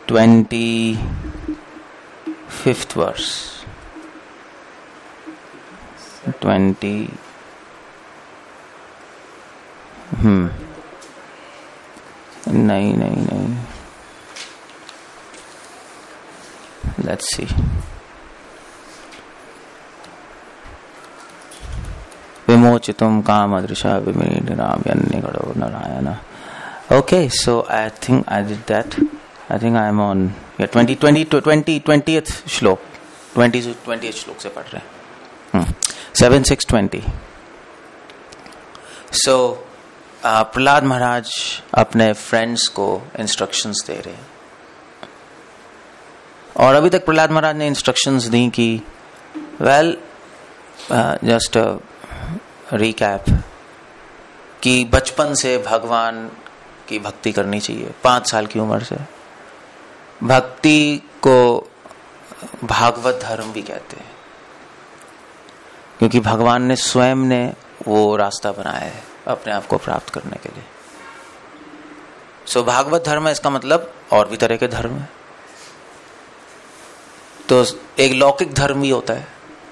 25th verse. 20. नहीं. Let's see. विमोचितुम कामदृशा विमीढराम्यन्निगडो Narayan. Okay, so I think I did that. I think I am on 20th श्लोक. 20th श्लोक से पढ़ रहे हैं. 7:6:20. So प्रहलाद महाराज अपने फ्रेंड्स को इंस्ट्रक्शंस दे रहे हैं. और अभी तक प्रहलाद महाराज ने इंस्ट्रक्शंस दी कि जस्ट रिकैप कि बचपन से भगवान की भक्ति करनी चाहिए. 5 साल की उम्र से भक्ति को भागवत धर्म भी कहते हैं, क्योंकि भगवान ने स्वयं ने वो रास्ता बनाया है अपने आप को प्राप्त करने के लिए. सो भागवत धर्म है, इसका मतलब और भी तरह के धर्म है. तो एक लौकिक धर्म भी होता है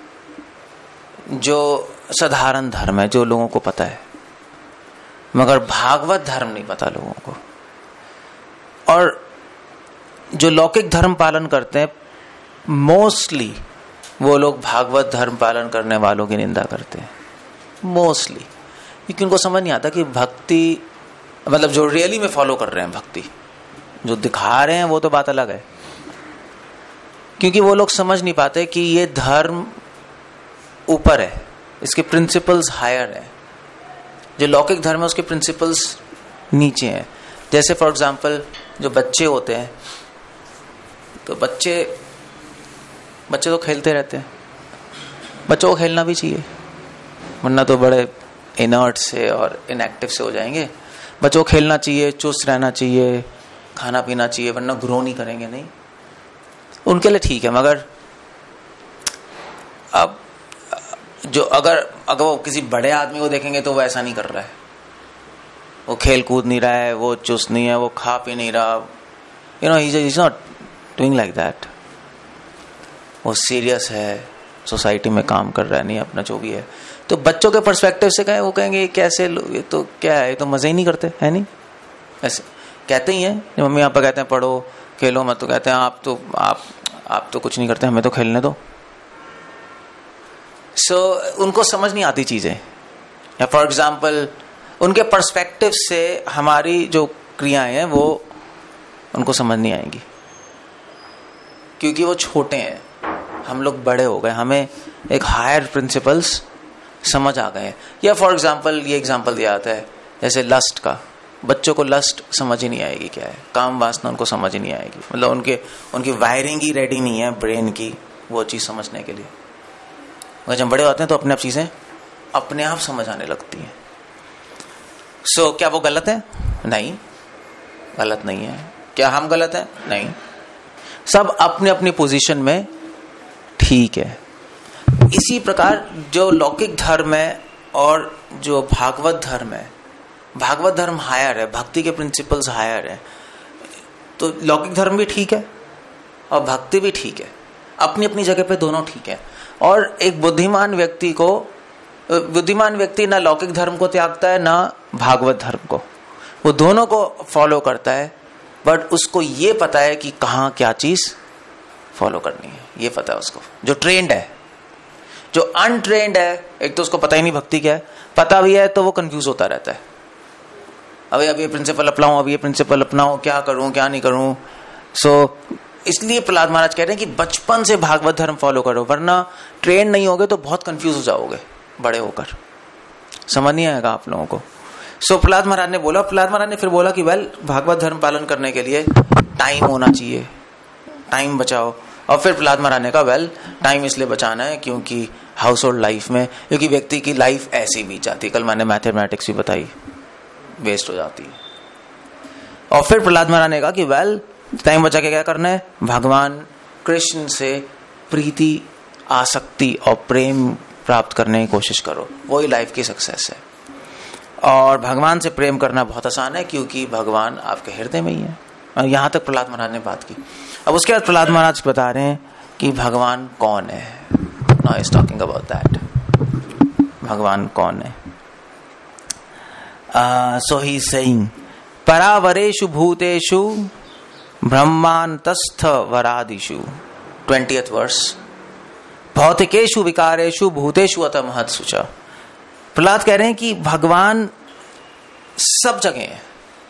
जो साधारण धर्म है, जो लोगों को पता है, मगर भागवत धर्म नहीं पता लोगों को. और जो लौकिक धर्म पालन करते हैं मोस्टली वो लोग भागवत धर्म पालन करने वालों की निंदा करते हैं मोस्टली, क्योंकि उनको समझ नहीं आता कि भक्ति मतलब जो रियली में फॉलो कर रहे हैं भक्ति, जो दिखा रहे हैं वो तो बात अलग है. क्योंकि वो लोग समझ नहीं पाते कि ये धर्म ऊपर है, इसके प्रिंसिपल्स हायर है. जो लौकिक धर्म है उसके प्रिंसिपल्स नीचे हैं. जैसे फॉर एग्जांपल जो बच्चे होते हैं, तो बच्चे तो खेलते रहते हैं. बच्चों को खेलना भी चाहिए, वरना तो बड़े इनर्ट से और इनएक्टिव से हो जाएंगे. बच्चों को खेलना चाहिए, चुस्त रहना चाहिए, खाना पीना चाहिए, वरना ग्रो नहीं करेंगे. नहीं, उनके लिए ठीक है, मगर अब जो अगर वो किसी बड़े आदमी को देखेंगे तो वो ऐसा नहीं कर रहा है, वो खेल कूद नहीं रहा है, वो चुस्त नहीं है, वो खा पी नहीं रहा, he is not doing like that. वो सीरियस है, सोसाइटी में काम कर रहा है, नहीं अपना जो भी है. तो बच्चों के पर्सपेक्टिव से कहें, वो कहेंगे कैसे, ये तो क्या है, ये तो मजे ही नहीं करते है. नहीं, ऐसे कहते ही हैं. मम्मी पापा कहते हैं पढ़ो खेलो मत, तो कहते हैं आप तो कुछ नहीं करते, हमें तो खेलने दो. उनको समझ नहीं आती चीजें. या फॉर एग्जाम्पल उनके पर्सपेक्टिव से हमारी जो क्रियाएं हैं वो उनको समझ नहीं आएंगी, क्योंकि वो छोटे हैं, हम लोग बड़े हो गए, हमें एक हायर प्रिंसिपल्स समझ आ गए. या फॉर एग्जाम्पल ये एग्जाम्पल दिया जाता है जैसे लस्ट का. बच्चों को लस्ट समझ ही नहीं आएगी क्या है, काम वासना उनको समझ ही नहीं आएगी. मतलब उनकी वायरिंग ही रेडी नहीं है ब्रेन की वो चीज समझने के लिए. मगर जब बड़े होते हैं तो अपने आप चीजें अपने आप समझ आने लगती हैं. क्या वो गलत है? नहीं, गलत नहीं है. क्या हम गलत हैं? नहीं. सब अपने अपनी पोजीशन में ठीक है. इसी प्रकार जो लौकिक धर्म है और जो भागवत धर्म है, भागवत धर्म हायर है, भक्ति के प्रिंसिपल्स हायर है. तो लौकिक धर्म भी ठीक है और भक्ति भी ठीक है, अपनी अपनी जगह पे दोनों ठीक है. और एक बुद्धिमान व्यक्ति ना लौकिक धर्म को त्यागता है ना भागवत धर्म को, वो दोनों को फॉलो करता है. बट उसको ये पता है कि कहाँ क्या चीज फॉलो करनी है, ये पता है उसको. जो ट्रेंड है, जो अनट्रेंड है, एक तो उसको पता ही नहीं भक्ति क्या है, पता भी है तो वो कंफ्यूज होता रहता है. अब ये प्रिंसिपल अपनाऊं, अब ये प्रिंसिपल अपनाऊं, क्या करूं क्या नहीं करूं. इसलिए प्रहलाद महाराज कह रहे हैं कि बचपन से भागवत धर्म फॉलो करो, वरना ट्रेन नहीं होगे तो बहुत कंफ्यूज हो जाओगे बड़े होकर, समझ नहीं आएगा आप लोगों को. प्रहलाद महाराज ने फिर बोला कि भागवत धर्म पालन करने के लिए टाइम होना चाहिए, टाइम बचाओ. और फिर प्रहलाद महाराज ने कहा टाइम इसलिए बचाना है क्योंकि हाउस होल्ड लाइफ में, क्योंकि व्यक्ति की लाइफ ऐसी बीत जाती है, कल मैंने मैथमेटिक्स भी बताई, वेस्ट हो जाती है. और फिर प्रहलाद महाराज ने कहा कि टाइम बचा के क्या करना है, भगवान कृष्ण से प्रीति, आसक्ति और प्रेम प्राप्त करने की कोशिश करो, वही लाइफ की सक्सेस है. और भगवान से प्रेम करना बहुत आसान है क्योंकि भगवान आपके हृदय में ही है, यहां तक प्रहलाद महाराज ने बात की। अब उसके बाद प्रहलाद महाराज बता रहे हैं कि भगवान कौन है। Now is talking about that, भगवान कौन है। सो ही सेइंग परावरेषु भूतेषु ब्रह्मांतस्थ वरादिषु, 20th वर्स, भौतिकेषु विकारेषु भूतेषु अत महत्सु च। प्रहलाद कह रहे हैं कि भगवान सब जगह है।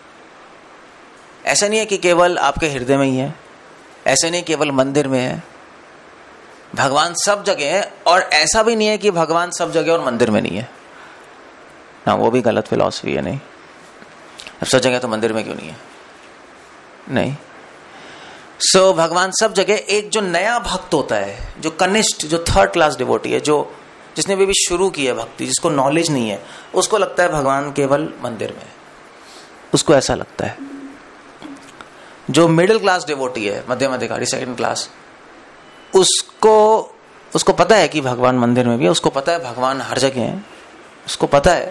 ऐसा नहीं है कि केवल आपके हृदय में ही है, ऐसा नहीं केवल मंदिर में है, भगवान सब जगह है। और ऐसा भी नहीं है कि भगवान सब जगह और मंदिर में नहीं है ना, वो भी गलत फिलॉसफी है। नहीं, अब सब जगह तो मंदिर में क्यों नहीं है? नहीं। सो भगवान सब जगह। एक जो नया भक्त होता है, जो कनिष्ठ, जो 3rd क्लास डिवोटी है, जो जिसने भी शुरू की है भक्ति, जिसको नॉलेज नहीं है, उसको लगता है भगवान केवल मंदिर में है, उसको ऐसा लगता है। जो मिडिल क्लास डिवोटी है, मध्यम अधिकारी, 2nd क्लास, उसको पता है कि भगवान मंदिर में भी है, उसको पता है भगवान हर जगह है, उसको पता है,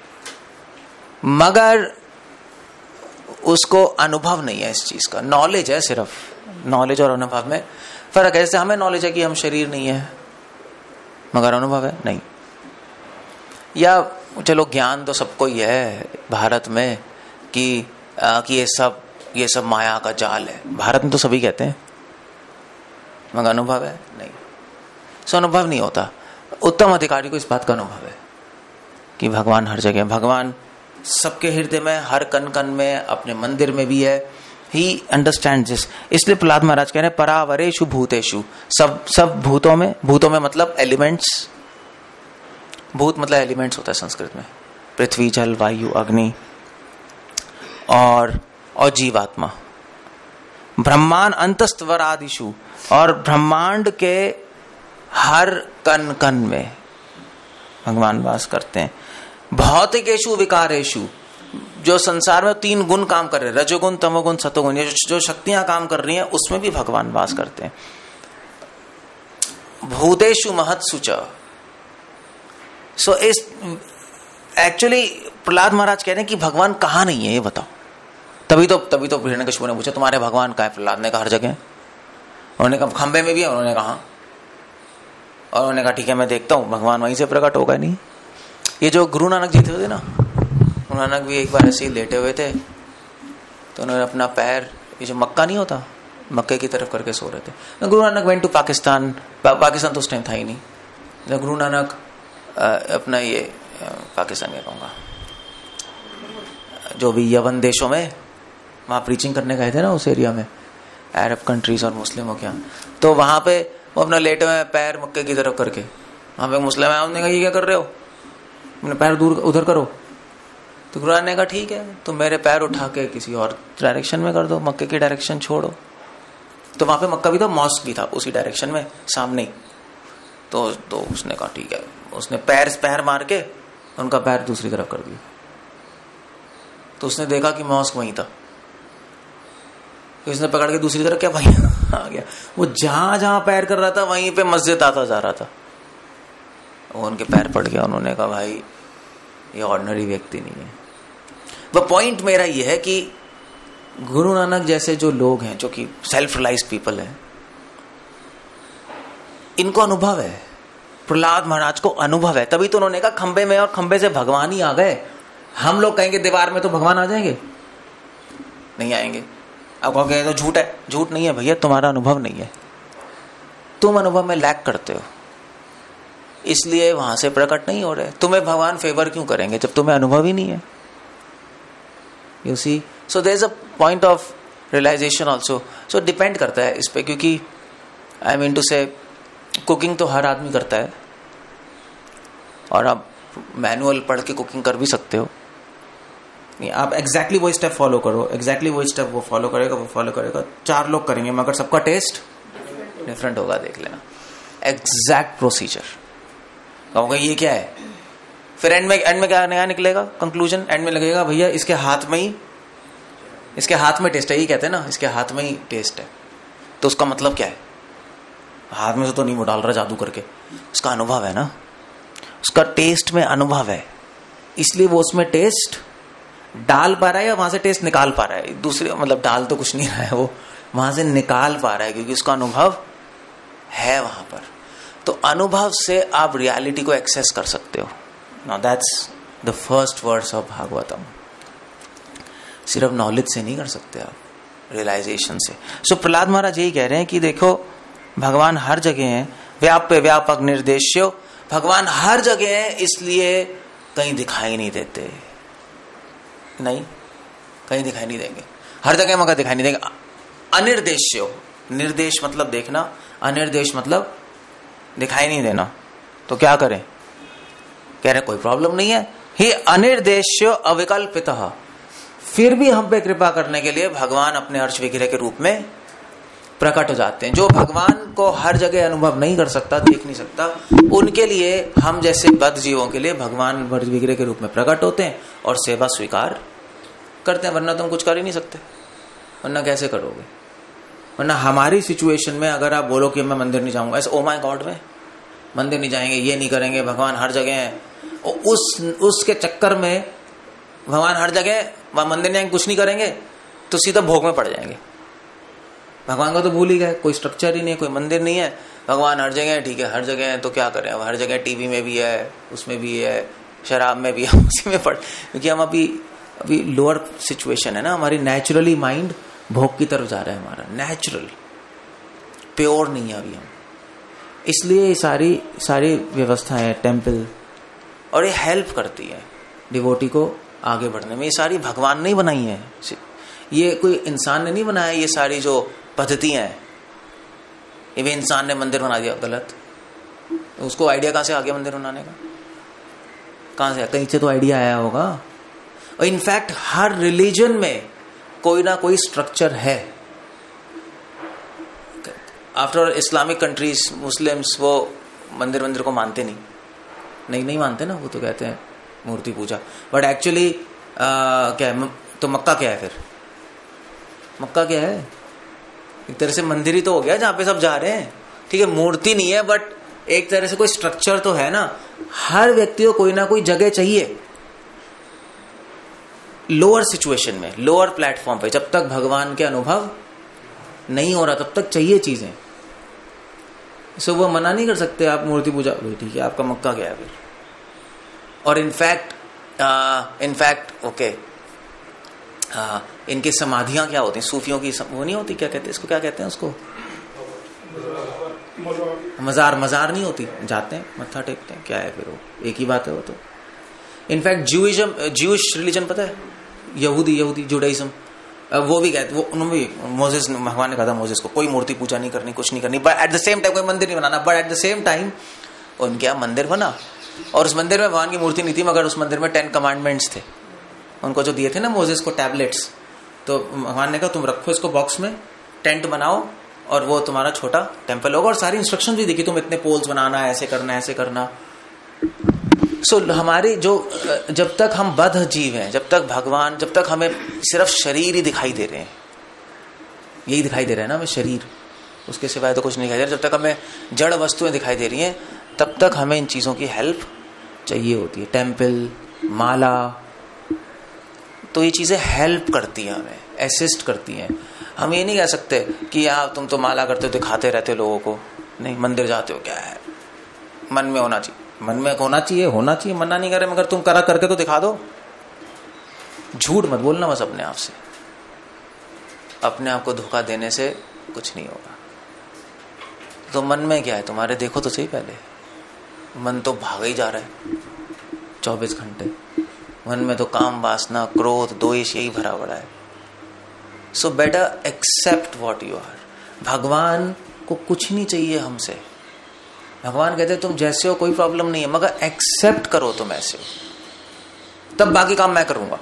मगर उसको अनुभव नहीं है इस चीज का। नॉलेज है, सिर्फ नॉलेज और अनुभव में फर्क है। जैसे हमें नॉलेज है कि हम शरीर नहीं है, मगर अनुभव है नहीं। या चलो ज्ञान तो सबको ही है भारत में कि ये सब माया का जाल है, भारत में तो सभी कहते हैं, मगर अनुभव है नहीं। सो अनुभव नहीं होता। उत्तम अधिकारी को इस बात का अनुभव है कि भगवान हर जगह, भगवान सबके हृदय में, हर कण कण में, अपने मंदिर में भी है। He understand this. इसलिए प्रहलाद महाराज कह रहे हैं परावरेषु भूतेषु, सब भूतों में मतलब एलिमेंट्स। भूत मतलब एलिमेंट्स होता है संस्कृत में, पृथ्वी, जल, वायु, अग्नि और जीवात्मा। ब्रह्मांड अंतस्त्वर आदिशु, और ब्रह्मांड के हर कण कण में भगवान वास करते हैं। भौतिकेषु विकारेषु, जो संसार में 3 गुण काम कर रहे हैं, रजोगुण, तमोगुण, सतोगुण, ये जो शक्तियां काम कर रही हैं, उसमें भी भगवान वास करते हैं। भूतेषु महत्सु च। सो इस एक्चुअली प्रहलाद महाराज कह रहे हैं कि भगवान कहाँ नहीं है, ये बताओ। तभी तो हिरण्यकशिपु ने पूछा तुम्हारे भगवान कहाँ है? प्रहलाद ने कहा हर जगह। उन्होंने कहा खंबे में भी है, उन्होंने कहा, और उन्होंने कहा ठीक है मैं देखता हूं, भगवान वहीं से प्रकट होगा नहीं। ये जो गुरु नानक जी थे ना, गुरु नानक भी एक बार ऐसे ही लेटे हुए थे, तो उन्होंने अपना पैर, ये जो मक्का नहीं होता, मक्के की तरफ करके सो रहे थे। गुरु नानक वेंट टू पाकिस्तान तो उस टाइम था ही नहीं। जब गुरु नानक अपना ये पाकिस्तान क्या कहूँगा, जो भी यवन देशों में वहाँ प्रीचिंग करने गए थे ना, उस एरिया में, अरब कंट्रीज और मुस्लिमों के यहाँ, तो वहाँ पे वो अपना लेटे हुए पैर मक्के की तरफ करके, वहाँ पे मुस्लिम है, उन्होंने कहा ये क्या कर रहे हो, अपने पैर दूर उधर करो। तो गुरु ने कहा ठीक है, तो मेरे पैर उठा के किसी और डायरेक्शन में कर दो, मक्के की डायरेक्शन छोड़ो। तो वहाँ पे मक्का भी था, मॉस्क भी था उसी डायरेक्शन में सामने ही। तो उसने कहा ठीक है, उसने पैर मार के उनका पैर दूसरी तरफ कर दिया। तो उसने देखा कि मॉस्क वहीं था, तो उसने पकड़ के दूसरी तरफ क्या वहीं आ गया। वो जहां जहां पैर कर रहा था वहीं पे मस्जिद आता जा रहा था। वो उनके पैर पड़ गया। उन्होंने कहा भाई ये ऑर्डिनरी व्यक्ति नहीं है। वो पॉइंट मेरा ये है कि गुरु नानक जैसे जो लोग हैं, जो कि सेल्फ रियलाइज्ड पीपल है, इनको अनुभव है। प्रहलाद महाराज को अनुभव है, तभी तो उन्होंने कहा खंबे में, और खंबे से भगवान ही आ गए। हम लोग कहेंगे दीवार में तो भगवान आ जाएंगे, नहीं आएंगे। अब कहोगे तो झूठ है, झूठ नहीं है भैया, तुम्हारा अनुभव नहीं है, तुम अनुभव में लैक करते हो, इसलिए वहां से प्रकट नहीं हो रहे। तुम्हें भगवान फेवर क्यों करेंगे जब तुम्हें अनुभव ही नहीं है। You see, so there is a point of realization also. सो डिपेंड करता है इस पे, क्योंकि I mean to say cooking तो हर आदमी करता है, और आप मैनुअल पढ़ के कुकिंग कर भी सकते हो। नहीं, आप एग्जैक्टली वही स्टेप फॉलो करो, एग्जैक्टली वही स्टेप वो फॉलो करेगा, 4 लोग करेंगे, मगर सबका टेस्ट डिफरेंट होगा। देख लेना एग्जैक्ट प्रोसीजर। कहोगे ये क्या है, फिर एंड में क्या नया निकलेगा कंक्लूजन, एंड में लगेगा भैया इसके हाथ में टेस्ट है। ये कहते हैं ना, इसके हाथ में ही टेस्ट है। तो उसका मतलब क्या है, हाथ में से तो नहीं वो डाल रहा जादू करके, उसका अनुभव है ना, उसका टेस्ट में अनुभव है, इसलिए वो उसमें टेस्ट डाल पा रहा है या वहां से टेस्ट निकाल पा रहा है? दूसरे मतलब डाल तो कुछ नहीं रहा है, वो वहां से निकाल पा रहा है क्योंकि उसका अनुभव है वहां पर। तो अनुभव से आप रियलिटी को एक्सेस कर सकते हो। Now that's the first words of Bhagavatam. सिर्फ नॉलेज से नहीं कर सकते आप, रियलाइजेशन से। सो प्रहलाद महाराज यही कह रहे हैं कि देखो भगवान हर जगह है, व्याप्य व्यापक निर्देश्यो, भगवान हर जगह है, इसलिए कहीं दिखाई नहीं देते। नहीं, कहीं दिखाई नहीं देंगे, हर जगह मगर दिखाई नहीं देंगे। अनिर्देश्यो, निर्देश मतलब देखना, अनिर्देश मतलब दिखाई नहीं देना। तो क्या करें? कह रहे कोई प्रॉब्लम नहीं है, ही अनिर्देश्यो अविकल्पितः, फिर भी हम पे कृपा करने के लिए भगवान अपने अर्श विग्रह के रूप में प्रकट हो जाते हैं। जो भगवान को हर जगह अनुभव नहीं कर सकता, देख नहीं सकता, उनके लिए, हम जैसे बद्ध जीवों के लिए भगवान अर्श विग्रह के रूप में प्रकट होते हैं और सेवा स्वीकार करते हैं। वरना तुम कुछ कर ही नहीं सकते, वरना कैसे करोगे? वरना हमारी सिचुएशन में अगर आप बोलो कि मैं मंदिर नहीं जाऊंगा, ऐसे ओ माय गॉड में मंदिर नहीं जाएंगे, ये नहीं करेंगे, भगवान हर जगह है, उसके चक्कर में भगवान हर जगह, वहां मंदिर नहीं, कुछ नहीं करेंगे, तो सीधा भोग में पड़ जाएंगे। भगवान को तो भूल ही गए, कोई स्ट्रक्चर ही नहीं, कोई मंदिर नहीं है, भगवान हर जगह है, ठीक है हर जगह है तो क्या करें? अब हर जगह टीवी में भी है, उसमें भी है, शराब में भी है, उसी में पड़, क्योंकि हम अभी लोअर सिचुएशन है ना, हमारी नेचुरली माइंड भोग की तरफ जा रहा है, हमारा नेचुरल, प्योर नहीं है अभी हम। इसलिए ये सारी व्यवस्थाएं, टेम्पल, और ये हेल्प करती है डिवोटी को आगे बढ़ने में। ये सारी भगवान ने बनाई है, ये कोई इंसान ने नहीं बनाया। ये सारी जो पद्धतियां हैं, ये भी इंसान ने मंदिर बना दिया, गलत। तो उसको आइडिया कहां से आ गया मंदिर बनाने का? कहां से? कहीं से तो आइडिया आया होगा। और इनफैक्ट हर रिलीजन में कोई ना कोई स्ट्रक्चर है। आफ्टर इस्लामिक कंट्रीज, मुस्लिम्स वो मंदिर को मानते नहीं मानते ना, वो तो कहते हैं मूर्ति पूजा। बट एक्चुअली क्या है? तो मक्का क्या है फिर? मक्का क्या है? एक तरह से मंदिर ही तो हो गया जहां पे सब जा रहे हैं। ठीक है, मूर्ति नहीं है, बट एक तरह से कोई स्ट्रक्चर तो है ना। हर व्यक्ति को कोई ना कोई जगह चाहिए। लोअर सिचुएशन में, लोअर प्लेटफॉर्म पे, जब तक भगवान के अनुभव नहीं हो रहा तब तक चाहिए चीजें। सो वो मना नहीं कर सकते आप मूर्ति पूजा, ठीक है आपका मक्का क्या है फिर? और इनफैक्ट ओके, इनकी समाधियां क्या होती हैं? सूफियों की वो नहीं होती, क्या कहते हैं इसको, क्या कहते हैं उसको? मजार नहीं होती, जाते हैं मत्था टेकते हैं, क्या है फिर? वो एक ही बात है वो तो। इनफैक्ट ज्यूइश रिलीजन पता है, यहूदी जुडाइज्म, वो भी कहते, वो उन्होंने भी, मोसेस, भगवान ने कहा था मोसेस को कोई मूर्ति पूजा नहीं करनी, कुछ नहीं करनी, but at the same time कोई मंदिर नहीं बनाना। But at the same time उनके यहाँ मंदिर बना, और उस मंदिर में भगवान की मूर्ति नहीं थी, मगर उस मंदिर में 10 कमांडमेंट्स थे उनको जो दिए थे ना मोसेस को, टैबलेट्स। तो भगवान ने कहा तुम रखो इसको बॉक्स में, टेंट बनाओ, और वो तुम्हारा छोटा टेम्पल होगा। और सारी इंस्ट्रक्शन भी देखी, तुम इतने पोल्स बनाना, ऐसे करना। सो हमारे जो, जब तक हम बद्ध जीव हैं, जब तक हमें सिर्फ शरीर ही दिखाई दे रहे हैं, यही दिखाई दे रहा है ना हमें शरीर, उसके सिवाय तो कुछ नहीं दिखाई दे रहा। जब तक हमें जड़ वस्तुएं दिखाई दे रही हैं, तब तक हमें इन चीजों की हेल्प चाहिए होती है। टेम्पल, माला, तो ये चीजें हेल्प करती हैं, हमें असिस्ट करती हैं। हम ये नहीं कह सकते कि यार तुम तो माला करते हो, दिखाते रहते हो लोगों को, नहीं मंदिर जाते हो, क्या है मन में होना चाहिए, मन में होना चाहिए, मना नहीं करे, मगर तुम करा करके तो दिखा दो। झूठ मत बोलना बस अपने आप से, अपने आप को धोखा देने से कुछ नहीं होगा। तो मन में क्या है तुम्हारे, देखो तो सही पहले। मन तो भाग ही जा रहा है 24 घंटे, मन में तो काम, वासना, क्रोध, द्वेष यही भरा पड़ा है। So better accept what you are. भगवान को कुछ नहीं चाहिए हमसे। भगवान कहते तुम जैसे हो कोई प्रॉब्लम नहीं है, मगर एक्सेप्ट करो तुम ऐसे हो, तब बाकी काम मैं करूंगा।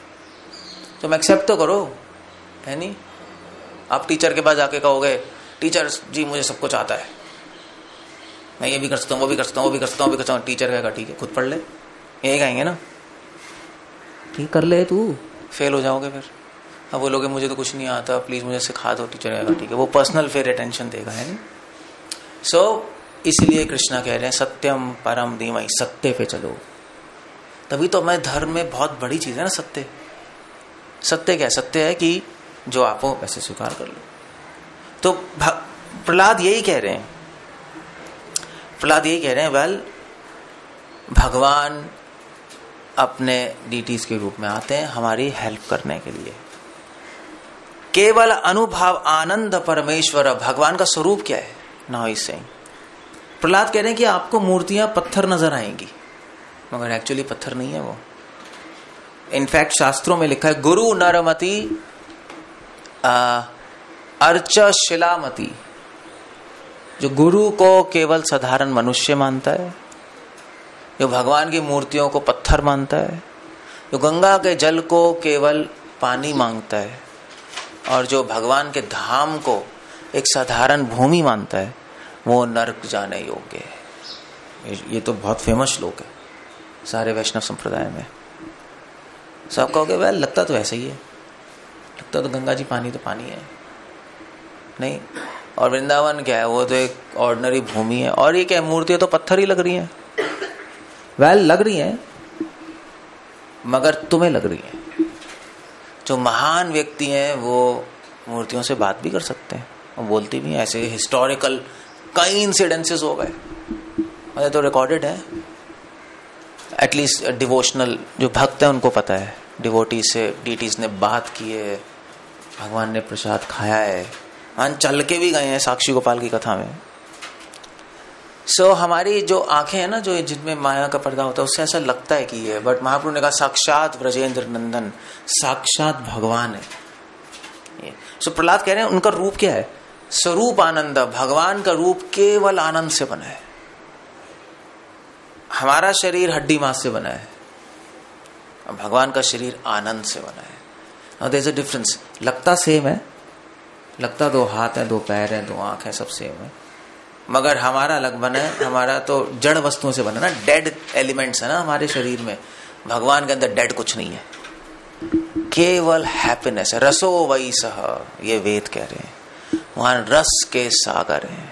तुम एक्सेप्ट तो करो, है नहीं? आप टीचर के पास जाके कहोगे टीचर जी मुझे सब कुछ आता है, मैं ये भी कर सकता हूँ, वो भी कर सकता हूँ, टीचर कहेगा ठीक है खुद पढ़ ले, यही कहेंगे ना, ठीक कर ले तू, फेल हो जाओगे फिर। अब बोलोगे मुझे तो कुछ नहीं आता, प्लीज मुझे सिखा दो, टीचर कहेगा ठीक है, वो पर्सनल फिर अटेंशन देगा, है नहीं? सो इसलिए कृष्णा कह रहे हैं सत्यम परम धीमहि, सत्य पे चलो। तभी तो हमारे धर्म में बहुत बड़ी चीज है ना सत्य। सत्य क्या है? सत्य है कि जो आप हो वैसे स्वीकार कर लो। तो प्रहलाद यही कह रहे हैं, वेल भगवान अपने डीटीज के रूप में आते हैं हमारी हेल्प करने के लिए। केवल अनुभव आनंद परमेश्वर, भगवान का स्वरूप क्या है? नाउ ही सेइंग, प्रहलाद कह रहे हैं कि आपको मूर्तियां पत्थर नजर आएंगी, मगर एक्चुअली पत्थर नहीं है वो। इनफैक्ट शास्त्रों में लिखा है गुरु नरमति अर्च शिलामति, जो गुरु को केवल साधारण मनुष्य मानता है, जो भगवान की मूर्तियों को पत्थर मानता है, जो गंगा के जल को केवल पानी मांगता है, और जो भगवान के धाम को एक साधारण भूमि मानता है, वो नरक जाने योग्य है। ये तो बहुत फेमस श्लोक है सारे वैष्णव संप्रदाय में। सब कहोगे वेल लगता तो ऐसा ही है, लगता तो गंगा जी पानी तो पानी है नहीं, और वृंदावन क्या है? वो तो एक ऑर्डिनरी भूमि है। और ये क्या है? मूर्तियां तो पत्थर ही लग रही हैं। वेल लग रही हैं, मगर तुम्हें लग रही हैं। जो महान व्यक्ति हैं वो मूर्तियों से बात भी कर सकते हैं और बोलती भी हैं। ऐसे हिस्टोरिकल कई इंसिडेंसेस हो गए, और तो रिकॉर्डेड है। एटलीस्ट डिवोशनल जो भक्त हैं उनको पता है, डिवोटी से डीटीज ने बात की है, भगवान ने प्रसाद खाया है, हाँ चल के भी गए हैं साक्षी गोपाल की कथा में। हमारी जो आंखें हैं ना, जो जिनमें माया का पर्दा होता है, उससे ऐसा लगता है कि ये, बट महाप्रभु ने कहा साक्षात ब्रजेंद्र नंदन, साक्षात भगवान है ये। प्रहलाद कह रहे हैं उनका रूप क्या है? स्वरूप आनंद। भगवान का रूप केवल आनंद से बना है। हमारा शरीर हड्डी मांस से बना है, भगवान का शरीर आनंद से बना है। Now there is a difference. लगता सेम है, लगता दो हाथ है, दो पैर है, दो आंख है, सब सेम है, मगर हमारा अलग बना है। हमारा तो जड़ वस्तुओं से बना ना, डेड एलिमेंट्स है ना हमारे शरीर में। भगवान के अंदर डेड कुछ नहीं है, केवल हैप्पीनेस है। रसो वही सह, ये वेद कह रहे हैं, वहां रस के सागर हैं।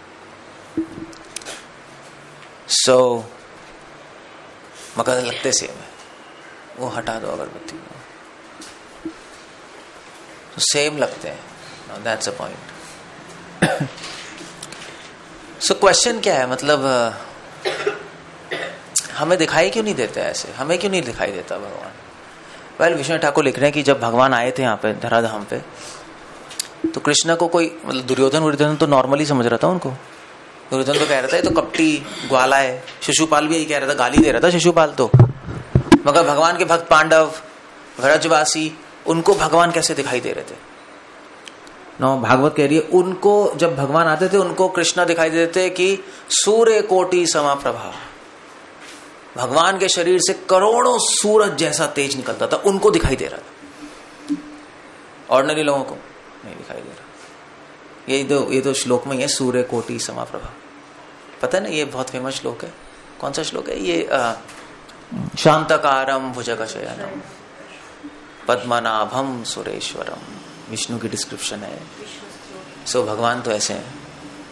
मगर लगते सेम है, वो हटा दो अगरबत्ती को, तो सेम लगते हैं। That's a point. क्वेश्चन क्या है? मतलब हमें दिखाई क्यों नहीं देता ऐसे? हमें क्यों नहीं दिखाई देता भगवान? वेल विष्णु ठाकुर लिख रहे हैं कि जब भगवान आए थे यहाँ पे धराधाम पे, तो कृष्ण को कोई मतलब दुर्योधन तो नॉर्मली समझ रहा था उनको। दुर्योधन तो कह रहा था ये तो कपटी ग्वाला है। शिशुपाल भी यही कह रहा था, गाली दे रहा था शिशुपाल तो। मगर भगवान के भक्त पांडव, व्रजवासी, उनको भगवान कैसे दिखाई दे रहे थे? भागवत कह रही है उनको जब भगवान आते थे उनको कृष्ण दिखाई देते कि सूर्य कोटि समाप्रभा। भगवान के शरीर से करोड़ों सूरज जैसा तेज निकलता था, उनको दिखाई दे रहा था, ऑर्डिनरी लोगों को नहीं दिखाई दे रहा। ये तो श्लोक में ही है, सूर्य कोटि समाप्रभा। पता है ना, ये बहुत फेमस श्लोक है। कौन सा श्लोक है ये? शांतकारम भुजगशयनम पद्मनाभम सुरेश्वरम, विष्णु की डिस्क्रिप्शन है। भगवान तो ऐसे हैं।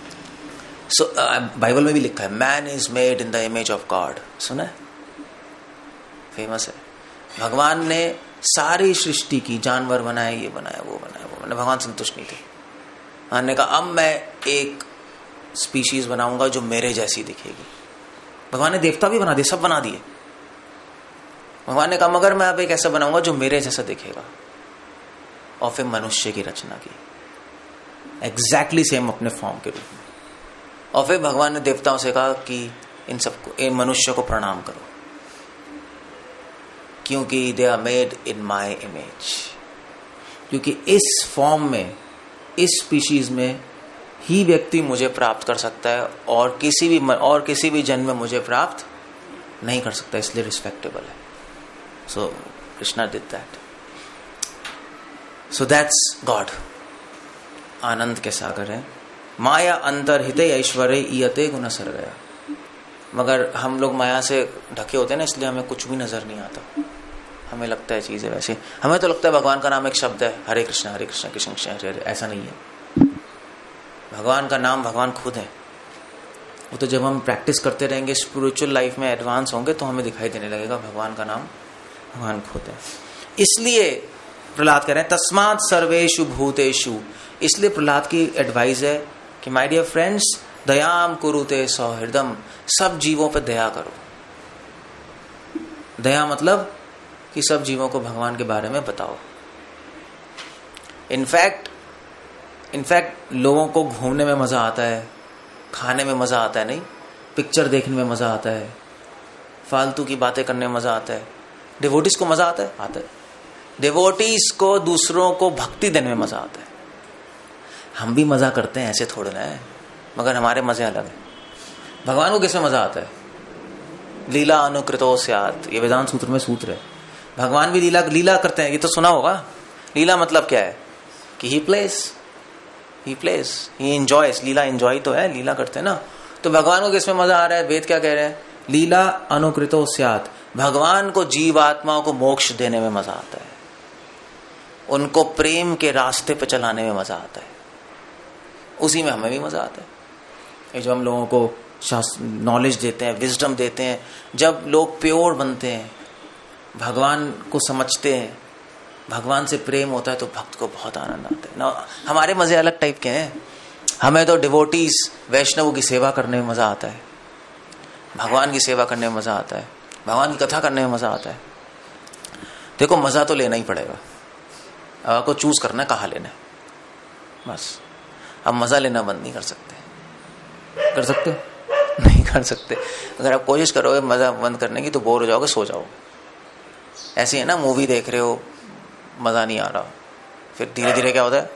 बाइबल में भी लिखा है man is made in the image of God, सुना है? फेमस है। भगवान ने सारी सृष्टि की, जानवर बनाए, ये बनाया, वो बनाया, वो बनाया। भगवान संतुष्ट नहीं थे। भगवान ने कहा अब मैं एक स्पीशीज बनाऊंगा जो मेरे जैसी दिखेगी। भगवान ने देवता भी बना दिए, सब बना दिए। भगवान ने कहा मगर मैं अब एक ऐसा बनाऊंगा जो मेरे जैसा दिखेगा, और फिर मनुष्य की रचना की एग्जैक्टली सेम अपने फॉर्म के रूप में। और फिर भगवान ने देवताओं से कहा कि इन सबको, इन मनुष्य को प्रणाम करो, क्योंकि they are made in my image. क्योंकि इस फॉर्म में, इस स्पीशीज में ही व्यक्ति मुझे प्राप्त कर सकता है, और किसी भी जन्म में मुझे प्राप्त नहीं कर सकता, इसलिए रिस्पेक्टेबल है। So Krishna did that. So that's God. आनंद के सागर है। माया अंतर्हिते ऐश्वर्य इयते गुण सर गया। मगर हम लोग माया से ढके होते हैं ना, इसलिए हमें कुछ भी नजर नहीं आता। हमें लगता है चीजें वैसे, हमें तो लगता है भगवान का नाम एक शब्द है, हरे कृष्ण कृष्ण कृष्ण हरे हरे। ऐसा नहीं है। भगवान का नाम भगवान खुद है। वो तो जब हम प्रैक्टिस करते रहेंगे, स्पिरिचुअल लाइफ में एडवांस होंगे, तो हमें दिखाई देने लगेगा भगवान का नाम भगवान खुद है। इसलिए प्रहलाद कह रहे हैं तस्मात् सर्वेषु भूतेषु, इसलिए प्रहलाद की एडवाइस है कि माय डियर फ्रेंड्स दयाम कुरुते सौहृदम, सब जीवों पर दया करो। दया मतलब कि सब जीवों को भगवान के बारे में बताओ। इनफैक्ट लोगों को घूमने में मजा आता है, खाने में मजा आता है, नहीं पिक्चर देखने में मजा आता है, फालतू की बातें करने में मजा आता है। डिवोटीज को मजा आता है डिवोटीज को दूसरों को भक्ति देने में मजा आता है। हम भी मजा करते हैं, ऐसे थोड़ा ना है, मगर हमारे मजे अलग है। भगवान को किसमें मजा आता है? लीला अनुकृतो स्यात्, ये वेदांत सूत्र में सूत्र है। भगवान भी लीला करते हैं, ये तो सुना होगा। लीला मतलब क्या है कि ही प्लेस, ही एंजॉयस। लीला एंजॉय तो है, लीला करते हैं ना। तो भगवान को किसमें मजा आ रहा है? वेद क्या कह रहे हैं? लीला अनुकृतो स्यात्, भगवान को जीवात्माओं को मोक्ष देने में मजा आता है, उनको प्रेम के रास्ते पे चलाने में मजा आता है, उसी में हमें भी मजा आता है। ये जो हम लोगों को नॉलेज देते हैं, विजडम देते हैं, जब लोग प्योर बनते हैं, भगवान को समझते हैं, भगवान से प्रेम होता है, तो भक्त को बहुत आनंद आता है ना। हमारे मजे अलग टाइप के हैं। हमें तो डिवोटीज वैष्णवों की सेवा करने में मजा आता है, भगवान की सेवा करने में मजा आता है, भगवान की कथा करने में मजा आता है। देखो मजा तो लेना ही पड़ेगा, अब आपको चूज करना है कहाँ लेना है, बस। अब मजा लेना बंद नहीं कर सकते। कर सकते हो? नहीं कर सकते। अगर आप कोशिश करोगे मजा बंद करने की तो बोर हो जाओगे, सो जाओगे। ऐसे है ना, मूवी देख रहे हो, मजा नहीं आ रहा, फिर धीरे धीरे क्या होता है?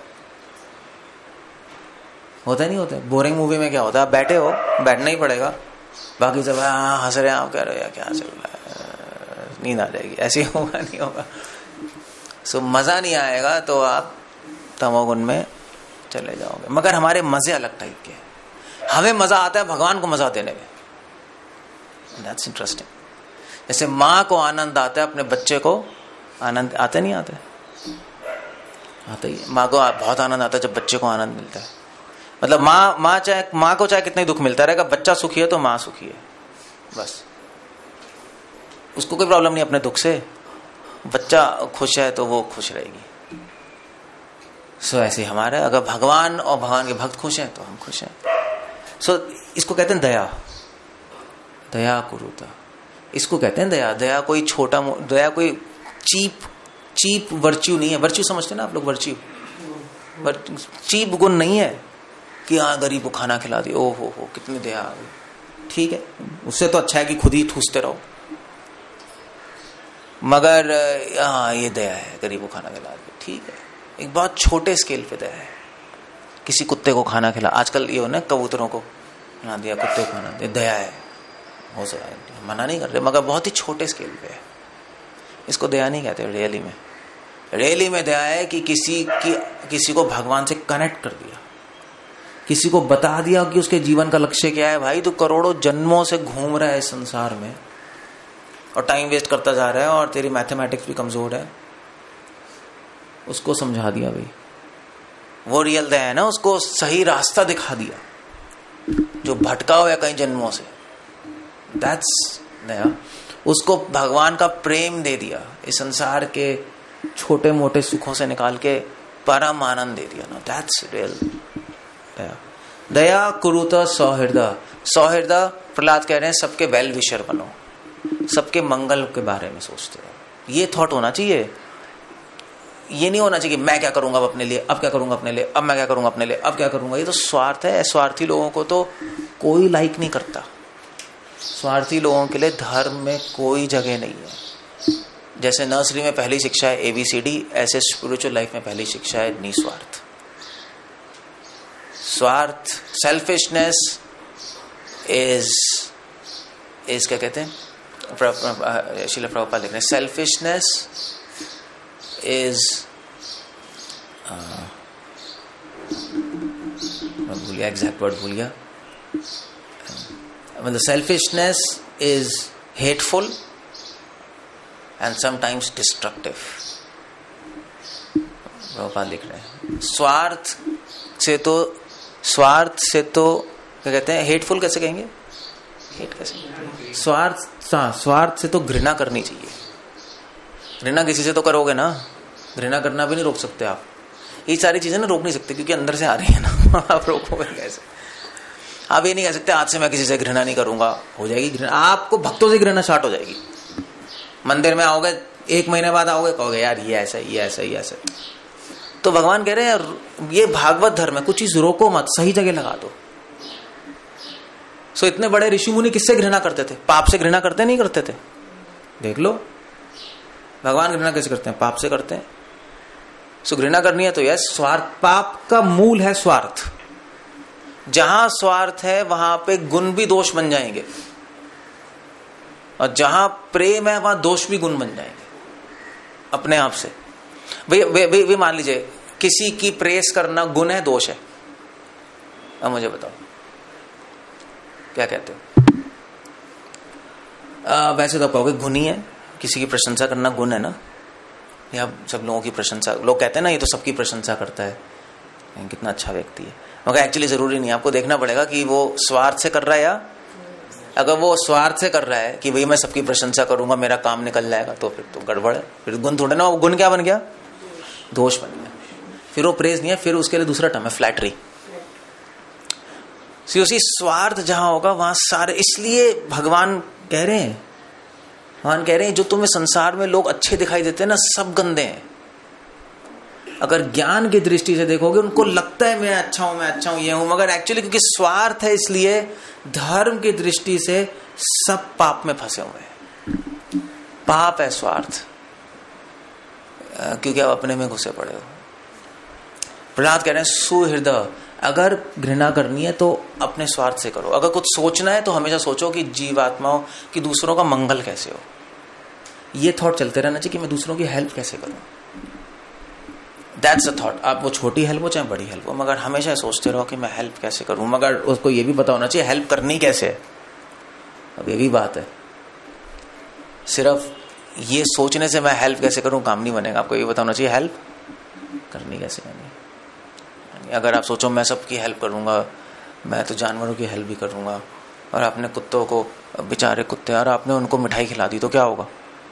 नहीं होता है। बोरिंग मूवी में क्या होता है? आप बैठे हो, बैठना ही पड़ेगा, बाकी सब हंस रहे हैं, आप कह रहे हो यार क्या चल रहा है, नींद आ जाएगी। ऐसे होगा नहीं होगा। सो मजा नहीं आएगा तो आप तमोगुण में चले जाओगे। मगर हमारे मजे अलग टाइप के हैं। हमें मजा आता है भगवान को मजा देने में, दैट्स इंटरेस्टिंग। जैसे माँ को आनंद आता है अपने बच्चे को आनंद, आते नहीं आते? आता ही। माँ को बहुत आनंद आता है जब बच्चे को आनंद मिलता है। मतलब माँ को चाहे कितना दुख मिलता रहेगा, बच्चा सुखी है तो माँ सुखी है, बस। उसको कोई प्रॉब्लम नहीं अपने दुख से, बच्चा खुश है तो वो खुश रहेगी। सो ऐसे हमारा, अगर भगवान और भगवान के भक्त खुश हैं तो हम खुश हैं। सो इसको कहते हैं दया, दया कुरुता, इसको कहते हैं दया। दया कोई छोटा, दया कोई चीप वर्च्यू नहीं है। वर्च्यू समझते ना आप लोग? वर्च्यू चीप गुण नहीं है कि हाँ गरीब को खाना खिला दिया, ओ हो कितनी दया आ गई, ठीक है, उससे तो अच्छा है कि खुद ही ठूसते रहो। मगर हाँ ये दया है, गरीब को खाना खिला दिया, ठीक है, एक बहुत छोटे स्केल पे दया है। किसी कुत्ते को खाना खिला, आजकल ये हो ना, कबूतरों को खाना दिया, कुत्ते को खाना दिया, दया है, हो सकता, मना नहीं कर रहे, मगर बहुत ही छोटे स्केल पे है। इसको दया नहीं कहते रियली में दया है कि किसी को भगवान से कनेक्ट कर दिया, किसी को बता दिया कि उसके जीवन का लक्ष्य क्या है। भाई तू करोड़ों जन्मों से घूम रहा है इस संसार में और टाइम वेस्ट करता जा रहा है और तेरी मैथमेटिक्स भी कमजोर है, उसको समझा दिया भाई, वो रियल दया है ना। उसको सही रास्ता दिखा दिया जो भटका हुआ है कई जन्मों से, दैट्स दया। उसको भगवान का प्रेम दे दिया, इस संसार के छोटे मोटे सुखों से निकाल के परम आनंद दे दिया ना, दैट्स रियल दया। दया कुरुत सौहृदय, सौहृदय प्रहलाद कह रहे हैं सबके वेल विशर बनो, सबके मंगल के बारे में सोचते रहो। ये थॉट होना चाहिए। ये नहीं होना चाहिए कि मैं क्या करूंगा अब अपने लिए, अब क्या करूंगा अपने लिए, अब मैं क्या करूंगा अपने लिए, अब क्या करूंगा। ये तो स्वार्थ है। स्वार्थी लोगों को तो कोई लाइक नहीं करता। स्वार्थी लोगों के लिए धर्म में कोई जगह नहीं है। जैसे नर्सरी में पहली शिक्षा है ABCD, ऐसे स्पिरिचुअल लाइफ में पहली शिक्षा है निस्वार्थ। स्वार्थ, सेल्फिशनेस इज क्या कहते हैं, श्रील प्रभुपाद लिख रहे हैं, सेल्फिशनेस इज, भूल गया एग्जैक्ट वर्ड, भूल गया, मतलब selfishness is hateful and sometimes destructive. Prabhupada लिख रहे हैं स्वार्थ से तो क्या कहते हैं, हेटफुल कैसे कहेंगे, हेट कैसे, स्वार्थ से तो घृणा करनी चाहिए। घृणा किसी से तो करोगे ना, घृणा करना भी नहीं रोक सकते आप, ये सारी चीजें ना रोक नहीं सकते क्योंकि अंदर से आ रही है ना। आप रोकोगे कैसे? आप ये नहीं कह सकते आज से मैं किसी से घृणा नहीं करूंगा, हो जाएगी घृणा, आपको भक्तों से घृणा स्टार्ट हो जाएगी। मंदिर में आओगे, 1 महीने बाद आओगे, कहोगे यार ये ऐसा ये ऐसा ये ऐसा। तो भगवान कह रहे हैं ये भागवत धर्म है, कुछ चीज रोको मत, सही जगह लगा दो। सो इतने बड़े ऋषि मुनि किससे घृणा करते थे? पाप से घृणा करते नहीं करते थे? देख लो भगवान घृणा कैसे करते हैं? पाप से करते हैं। सो घृणा करनी है तो यस, स्वार्थ, पाप का मूल है स्वार्थ। जहां स्वार्थ है वहां पे गुण भी दोष बन जाएंगे, और जहां प्रेम है वहां दोष भी गुण बन जाएंगे अपने आप से। वे मान लीजिए किसी की प्रेस करना गुण है दोष है? अब मुझे बताओ क्या कहते हो? वैसे तो कहोगे गुण ही है, किसी की प्रशंसा करना गुण है ना, या सब लोगों की प्रशंसा, लोग कहते हैं ना ये तो सबकी प्रशंसा करता है, कितना अच्छा व्यक्ति है, मगर एक्चुअली जरूरी नहीं। आपको देखना पड़ेगा कि वो स्वार्थ से कर रहा है, या अगर वो स्वार्थ से कर रहा है कि भाई मैं सबकी प्रशंसा करूंगा मेरा काम निकल जाएगा, तो फिर तो गड़बड़ है, फिर गुण थोड़े ना, वो गुण क्या बन गया? दोष बन गया। फिर वो प्रेज नहीं है, फिर उसके लिए दूसरा टर्म है फ्लैटरी। उसी स्वार्थ जहां होगा वहां सारे, इसलिए भगवान कह रहे हैं जो तुम्हें संसार में लोग अच्छे दिखाई देते हैं ना, सब गंदे हैं। अगर ज्ञान की दृष्टि से देखोगे उनको लगता है मैं अच्छा हूं ये हूं, मगर एक्चुअली क्योंकि स्वार्थ है इसलिए धर्म की दृष्टि से सब पाप में फंसे हुए हैं। पाप है स्वार्थ, क्योंकि आप अपने में घुसे पड़े हो। प्रहलाद कह रहे हैं सुहृदय, अगर घृणा करनी है तो अपने स्वार्थ से करो। अगर कुछ सोचना है तो हमेशा सोचो कि जीवात्माओं की दूसरों का मंगल कैसे हो, ये थॉट चलते रहना चाहिए कि मैं दूसरों की हेल्प कैसे करूं। That's a thought. आप वो छोटी हेल्प हो चाहे बड़ी हेल्प हो, मगर हमेशा सोचते रहो कि मैं हेल्प कैसे करूं, मगर उसको ये भी पता होना चाहिए हेल्प करनी कैसे है। अब ये भी बात है, सिर्फ ये सोचने से मैं हेल्प कैसे करूं काम नहीं बनेगा, आपको ये पता होना चाहिए हेल्प करनी कैसे है। अगर आप सोचो मैं सबकी हेल्प करूंगा, मैं तो जानवरों की हेल्प भी करूंगा, और आपने कुत्तों को, बेचारे कुत्ते, और आपने उनको मिठाई खिला दी तो क्या होगा?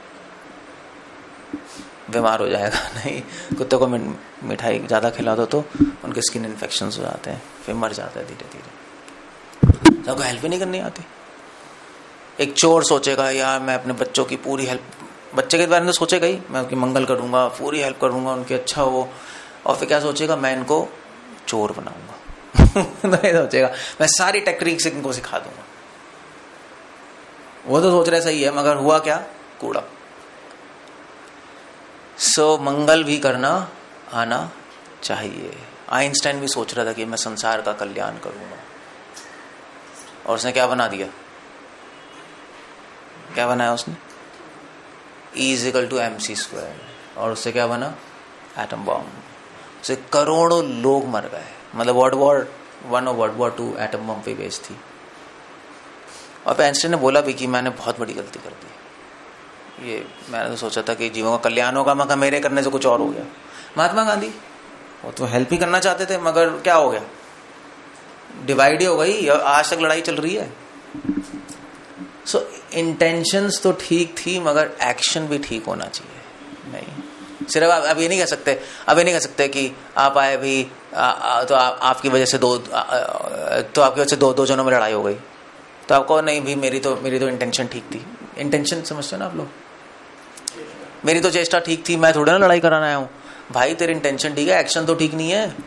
बीमार हो जाएगा। नहीं, कुत्ते को मिठाई ज्यादा खिला दो तो उनके स्किन इन्फेक्शंस हो जाते हैं, फिर मर जाता है धीरे धीरे। सबको हेल्प ही नहीं करनी आती। एक चोर सोचेगा यार मैं अपने बच्चों की पूरी हेल्प, बच्चे के बारे में तो सोचेगा ही, मैं उनकी मंगल करूंगा, पूरी हेल्प करूंगा, उनके अच्छा हो, और फिर क्या सोचेगा? मैं इनको चोर बनाऊंगा। नहीं सोचेगा मैं सारी टेक्निक से इनको सिखा दूंगा। वो तो सोच रहे सही है, मगर हुआ क्या? कूड़ा। सो मंगल भी करना आना चाहिए। आइंस्टाइन भी सोच रहा था कि मैं संसार का कल्याण करूंगा, और उसने क्या बना दिया? क्या बनाया उसने? E=mc², और उससे क्या बना? Atom bomb. उससे करोड़ों लोग मर गए। मतलब वर्ल्ड वॉर 1 और वर्ल्ड वॉर 2 एटम बॉम्ब पे बेस्ड थी। और आइंस्टाइन ने बोला भी कि मैंने बहुत बड़ी गलती कर दी, ये मैंने तो सोचा था कि जीवों का कल्याण होगा, मगर मेरे करने से कुछ और हो गया। महात्मा गांधी वो तो हेल्प ही करना चाहते थे, मगर क्या हो गया? डिवाइड ही हो गई, आज तक लड़ाई चल रही है। सो इंटेंशंस तो ठीक थी, मगर एक्शन भी ठीक होना चाहिए। नहीं सिर्फ अब ये नहीं कह सकते कि आप आए भी तो आपकी वजह से दो जनों में लड़ाई हो गई, तो आपको नहीं भी मेरी तो इंटेंशन ठीक थी। इंटेंशन समझते हो ना आप लोग? मेरी तो चेष्टा ठीक थी, मैं थोड़ा ना लड़ाई कराना आया हूं। भाई तेरी इंटेंशन ठीक है, एक्शन तो ठीक नहीं है।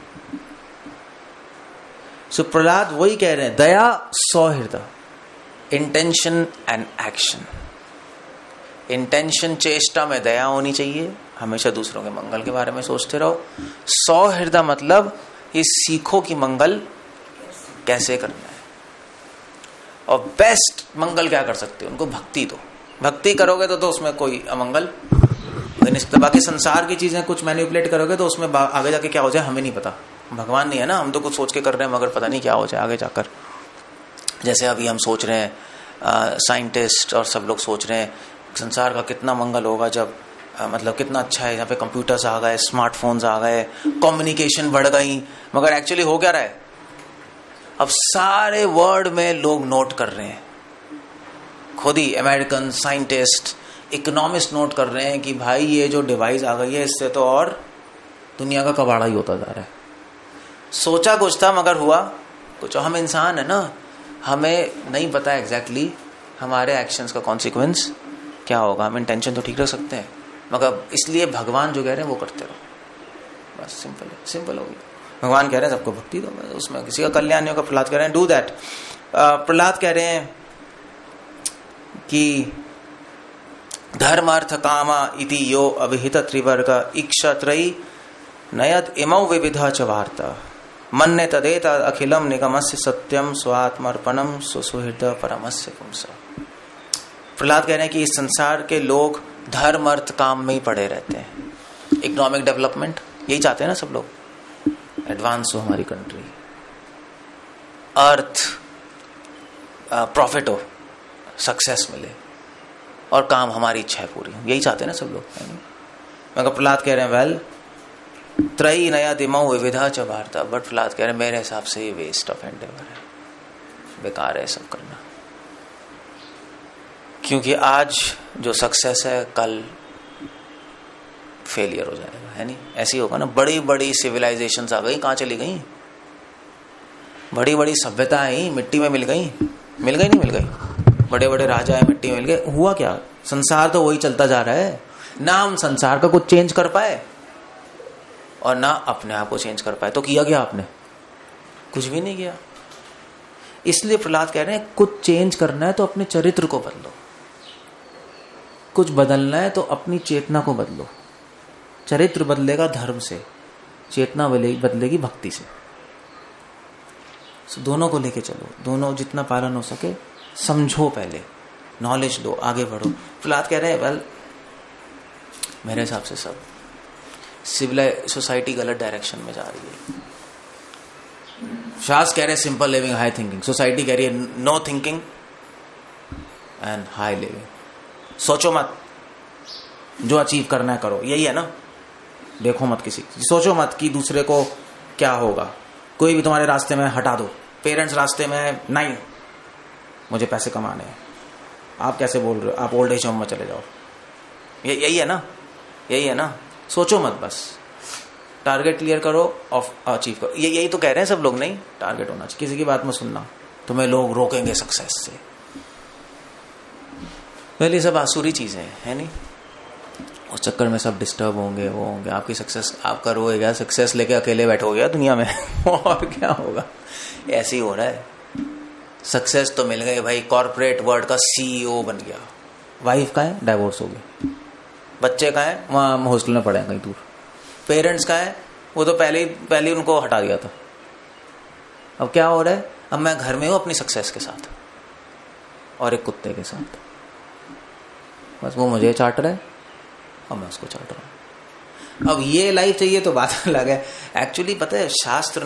सो प्रहलाद वही कह रहे हैं, दया सौहृदय, इंटेंशन एंड एक्शन। इंटेंशन, चेष्टा में दया होनी चाहिए, हमेशा दूसरों के मंगल के बारे में सोचते रहो। सौहृदय मतलब ये सीखो कि मंगल कैसे करना है, और बेस्ट मंगल क्या कर सकते हो, उनको भक्ति दो। भक्ति करोगे तो उसमें कोई अमंगल नहीं सकता। बाकी संसार की चीजें कुछ मैनिपुलेट करोगे तो उसमें आगे जाके क्या हो जाए हमें नहीं पता। भगवान नहीं है ना, हम तो कुछ सोच के कर रहे हैं, मगर पता नहीं क्या हो जाए आगे जाकर। जैसे अभी हम सोच रहे हैं, साइंटिस्ट और सब लोग सोच रहे हैं संसार का कितना मंगल होगा जब मतलब कितना अच्छा है, यहाँ पे कंप्यूटर्स आ गए, स्मार्टफोन्स आ गए, कम्युनिकेशन बढ़ गई, मगर एक्चुअली हो क्या रहा है? अब सारे वर्ल्ड में लोग नोट कर रहे हैं, खुद ही अमेरिकन साइंटिस्ट इकोनॉमिस्ट नोट कर रहे हैं कि भाई ये जो डिवाइस आ गई है इससे तो और दुनिया का कबाड़ा ही होता जा रहा है। सोचा कुछ था मगर हुआ कुछ। हम इंसान है ना, हमें नहीं पता एग्जैक्टली हमारे एक्शंस का कॉन्सिक्वेंस क्या होगा। हम इंटेंशन तो ठीक रख सकते हैं मगर इसलिए भगवान जो कह रहे हैं वो करते रहो, बस सिंपल है, सिंपल होगी। भगवान कह रहे हैं सबको भक्ति दो, उसमें किसी का कल्याण नहीं होगा। प्रहलाद कह रहे हैं डू दैट। प्रहलाद कह रहे हैं कि धर्म अर्थ कामा इति यो अभिहित त्रिवर्ग इक्षत्रयी नयत इमौ विविधा च वार्ता मन्ने तदेत अखिलम निगमस्य सत्यम स्वात्मर्पणम सुसुहृद परमस्य पुंसा। प्रहलाद कह रहे हैं कि इस संसार के लोग धर्म अर्थ काम में ही पड़े रहते हैं। इकोनॉमिक डेवलपमेंट यही चाहते हैं ना सब लोग, एडवांस हो हमारी कंट्री, अर्थ प्रॉफिट हो, सक्सेस मिले और काम हमारी इच्छा है पूरी, यही चाहते हैं ना सब लोग। मगर प्रहलाद कह रहे हैं वेल त्रयी नया दिमाऊ विविधा च वार्ता, बट प्रहलाद कह रहे हैं मेरे हिसाब से ये वेस्ट ऑफ एंडेवर है, बेकार है सब करना। क्योंकि आज जो सक्सेस है कल फेलियर हो जाएगा, है नहीं? ऐसे ही होगा ना। बड़ी बड़ी सिविलाइजेशंस आ गई, कहाँ चली गई? बड़ी बड़ी सभ्यता आई मिट्टी में मिल गई, मिल गई नहीं मिल गई? बड़े बड़े राजा है मिट्टी में मिल गए। हुआ क्या? संसार तो वही चलता जा रहा है ना। हम संसार का कुछ चेंज कर पाए और ना अपने आप को चेंज कर पाए। तो किया क्या आपने? कुछ भी नहीं किया। इसलिए प्रहलाद कह रहे हैं कुछ चेंज करना है तो अपने चरित्र को बदलो, कुछ बदलना है तो अपनी चेतना को बदलो। चरित्र बदलेगा धर्म से, चेतना बदलेगी भक्ति से। दोनों को लेके चलो, दोनों जितना पालन हो सके समझो, पहले नॉलेज लो, आगे बढ़ो। प्रहलाद कह रहे हैं वेल मेरे हिसाब से सब सिविलाइज सोसाइटी गलत डायरेक्शन में जा रही है। शास्त्र कह रहे हैं simple living high thinking, society कह रही है no thinking and high living. सोचो मत, जो अचीव करना है करो, यही है ना। देखो मत किसी, सोचो मत कि दूसरे को क्या होगा। कोई भी तुम्हारे रास्ते में हटा दो, पेरेंट्स रास्ते में नहीं मुझे पैसे कमाने हैं, आप कैसे बोल रहे हो? आप ओल्ड एज होम में चले जाओ, यही है ना, यही है ना। सोचो मत, बस टारगेट क्लियर करो और अचीव करो। यही तो कह रहे हैं सब लोग। नहीं, टारगेट होना चाहिए, किसी की बात मत सुनना, तुम्हें लोग रोकेंगे सक्सेस से। पहले सब आसुरी चीजें है नहीं, उस चक्कर में सब डिस्टर्ब होंगे, वो होंगे। आपकी सक्सेस आप करोगे, सक्सेस लेके अकेले बैठोगे दुनिया में और क्या होगा? ऐसे ही हो रहा है। सक्सेस तो मिल गई भाई, कॉर्पोरेट वर्ल्ड का सीईओ बन गया, वाइफ का है डाइवोर्स हो गया, बच्चे का है वहां हॉस्टल में पड़े हैं कहीं दूर, पेरेंट्स का है वो तो पहले उनको हटा दिया था। अब क्या हो रहा है? अब मैं घर में हूं अपनी सक्सेस के साथ और एक कुत्ते के साथ, बस वो मुझे चाट रहा है और मैं उसको चाट रहा हूं। अब ये लाइफ चाहिए तो बात अलग है। एक्चुअली पता है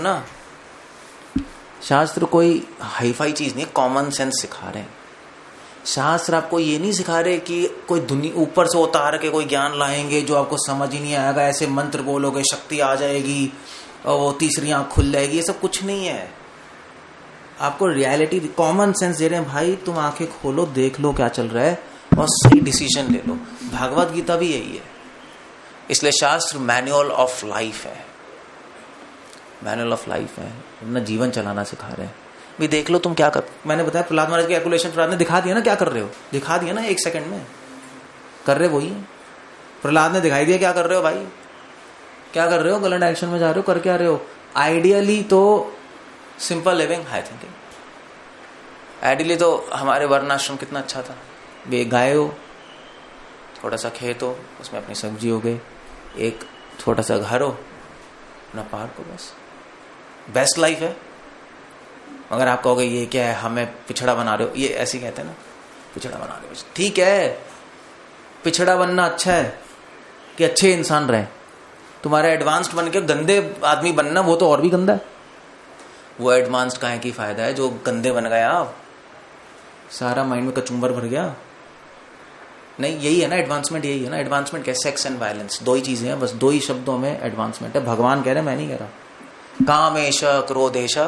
शास्त्र कोई हाईफाई चीज नहीं, कॉमन सेंस सिखा रहे हैं। शास्त्र आपको ये नहीं सिखा रहे कि कोई दुनिया ऊपर से उतार के कोई ज्ञान लाएंगे जो आपको समझ ही नहीं आएगा, ऐसे मंत्र बोलोगे शक्ति आ जाएगी और वो तीसरी आंख खुल जाएगी। ये सब कुछ नहीं है। आपको रियलिटी कॉमन सेंस दे रहे हैं। भाई तुम आंखें खोलो, देख लो क्या चल रहा है और सही डिसीजन ले लो। भागवत गीता भी यही है। इसलिए शास्त्र मैनुअल ऑफ लाइफ है, मैनुअल ऑफ लाइफ है। अपना जीवन चलाना सिखा रहे हैं। भी देख लो तुम क्या कर, मैंने बताया प्रहलाद महाराज की कैलकुलेशन प्रहलाद ने दिखा दिया ना, क्या कर रहे हो दिखा दिया ना, 1 सेकंड में कर रहे वही है। प्रहलाद ने दिखाई दिया क्या कर रहे हो भाई, क्या कर रहे हो, गलत डायरेक्शन में जा रहे हो, कर क्या रहे हो। आइडियली तो simple living high thinking, ideally तो हमारे वर्णाश्रम कितना अच्छा था। भी एक गाय हो, थोड़ा सा खेत हो, उसमें अपनी सब्जी हो गई, एक छोटा सा घर हो, अपना पार्क हो, बस बेस्ट लाइफ है। अगर आप कहोगे ये क्या है, हमें पिछड़ा बना रहे हो, ये ऐसे कहते हैं ना, पिछड़ा बना रहे हो। ठीक है, पिछड़ा बनना अच्छा है कि अच्छे इंसान रहे। तुम्हारा एडवांस्ड बन के गंदे आदमी बनना वो तो और भी गंदा है। वो एडवांस्ड काहे की फायदा है जो गंदे बन गया, आप सारा माइंड में कचुम्बर भर गया। नहीं, यही है ना एडवांसमेंट, यही है ना एडवांसमेंट। क्या? सेक्स एंड वायलेंस, 2 ही चीजें हैं बस, 2 ही शब्दों में एडवांसमेंट है। भगवान कह रहे हैं, मैं नहीं कह रहा। कामेश क्रोधेश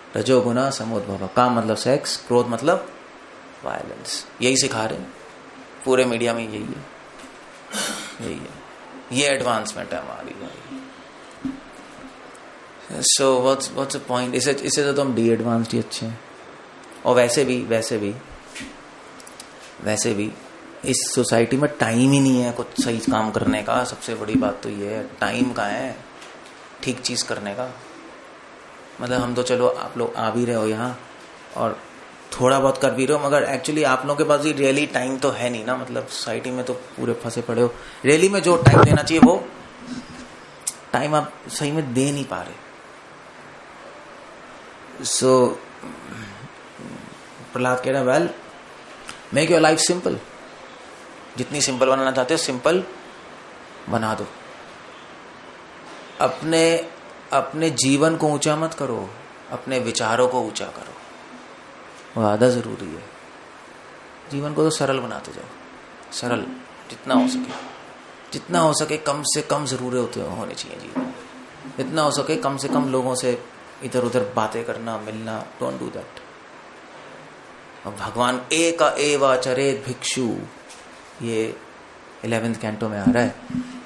रजोगुण समुद्भव। काम मतलब सेक्स, क्रोध मतलब वायलेंस, यही सिखा रहे हैं। पूरे मीडिया में यही है, ये एडवांसमेंट है हमारी भाई। So what's the point? इसे तो हम डी एडवांस्ड ही अच्छे हैं। और वैसे भी इस सोसाइटी में टाइम ही नहीं है कुछ सही काम करने का। सबसे बड़ी बात तो ये है, टाइम कहाँ है ठीक चीज करने का। मतलब हम तो चलो आप लोग आ भी रहे हो यहाँ और थोड़ा बहुत कर भी रहे हो, मगर एक्चुअली आप लोगों के पास भी रियली टाइम तो है नहीं ना। मतलब सोसाइटी में तो पूरे फंसे पड़े हो। रियली में जो टाइम देना चाहिए वो टाइम आप सही में दे नहीं पा रहे। सो प्रहलाद कह रहा है, well make your life simple. जितनी सिंपल बनाना चाहते हो सिंपल बना दो। अपने जीवन को ऊंचा मत करो, अपने विचारों को ऊंचा करो, वो ज्यादा जरूरी है। जीवन को तो सरल बनाते जाओ, सरल जितना हो सके कम से कम जरूरतें होनी चाहिए जीवन। जितना हो सके कम से कम लोगों से इधर उधर बातें करना, मिलना, डोंट डू दैट। और भगवान एक एव चरेत भिक्षु, ये 11वें कैंटो में आ रहा है।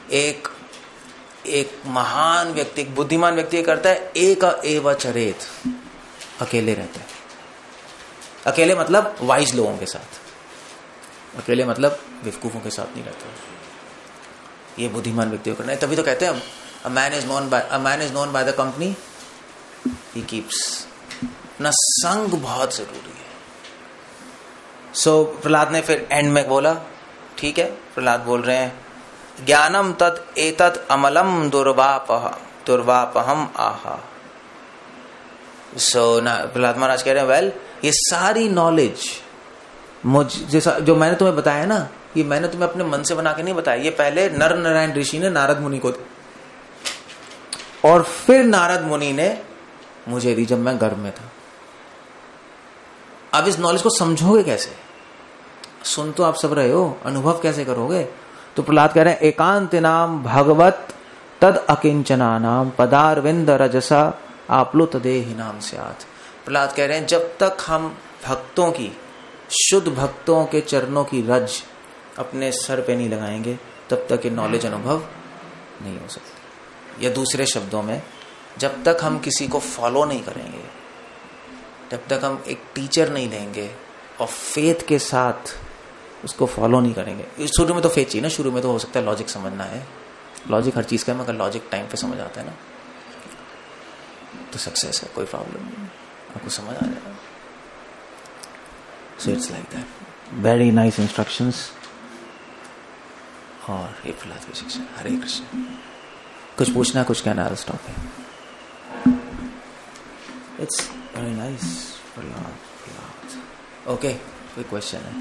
एक महान व्यक्ति, एक बुद्धिमान व्यक्ति करता है एक एव चरेत, अकेले रहता है। अकेले मतलब वाइज लोगों के साथ, अकेले मतलब बेवकूफों के साथ नहीं रहता। ये बुद्धिमान व्यक्ति को करना है। तभी तो कहते हैं a man is known by the company he keeps। अपना संग बहुत जरूरी है। प्रहलाद ने फिर एंड में बोला, ठीक है, प्रहलाद बोल रहे हैं, ज्ञानम तत् एतत् अमलम दुर्वापहम आहा। प्रहलाद महाराज कह रहे हैं, वेल ये सारी नॉलेज मुझ जैसा जो मैंने तुम्हें बताया ना, ये मैंने तुम्हें अपने मन से बना के नहीं बताया। ये पहले नर नारायण ऋषि ने नारद मुनि को दी और फिर नारद मुनि ने मुझे दी जब मैं गर्भ में था। अब इस नॉलेज को समझोगे कैसे? सुन तो आप सब रहे हो, अनुभव कैसे करोगे? तो प्रहलाद कह रहे हैं, एकांत नाम भगवत तद अकिंचना नाम पदारविंद रजसा आप्लुत देहि नाम स्यात्। प्रहलाद कह रहे हैं, जब तक हम भक्तों की, शुद्ध भक्तों के चरणों की रज अपने सर पे नहीं लगाएंगे तब तक ये नॉलेज अनुभव नहीं हो सकती। या दूसरे शब्दों में, जब तक हम किसी को फॉलो नहीं करेंगे, जब तक हम एक टीचर नहीं लेंगे और फेथ के साथ उसको फॉलो नहीं करेंगे। शुरू में तो फेथ चाहिए ना, शुरू में तो हो सकता है लॉजिक समझना है, लॉजिक हर चीज का है, मगर लॉजिक टाइम पे समझ आता है ना, तो सक्सेस है, कोई प्रॉब्लम नहीं, आपको समझ आ जाएगा। So it's like that, very nice instructions. और ये प्रहलाद की शिक्षा। हरे कृष्ण। कुछ पूछना, कुछ कहना है? स्टॉप है। It's very nice Prahlad. Okay, कोई क्वेश्चन है?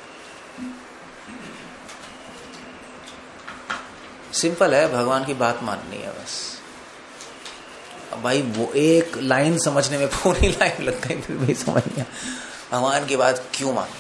सिंपल है, भगवान की बात माननी है बस। अब भाई वो एक लाइन समझने में पूरी लाइन लग गई, फिर भी समझ नहीं। भगवान की बात क्यों मानी?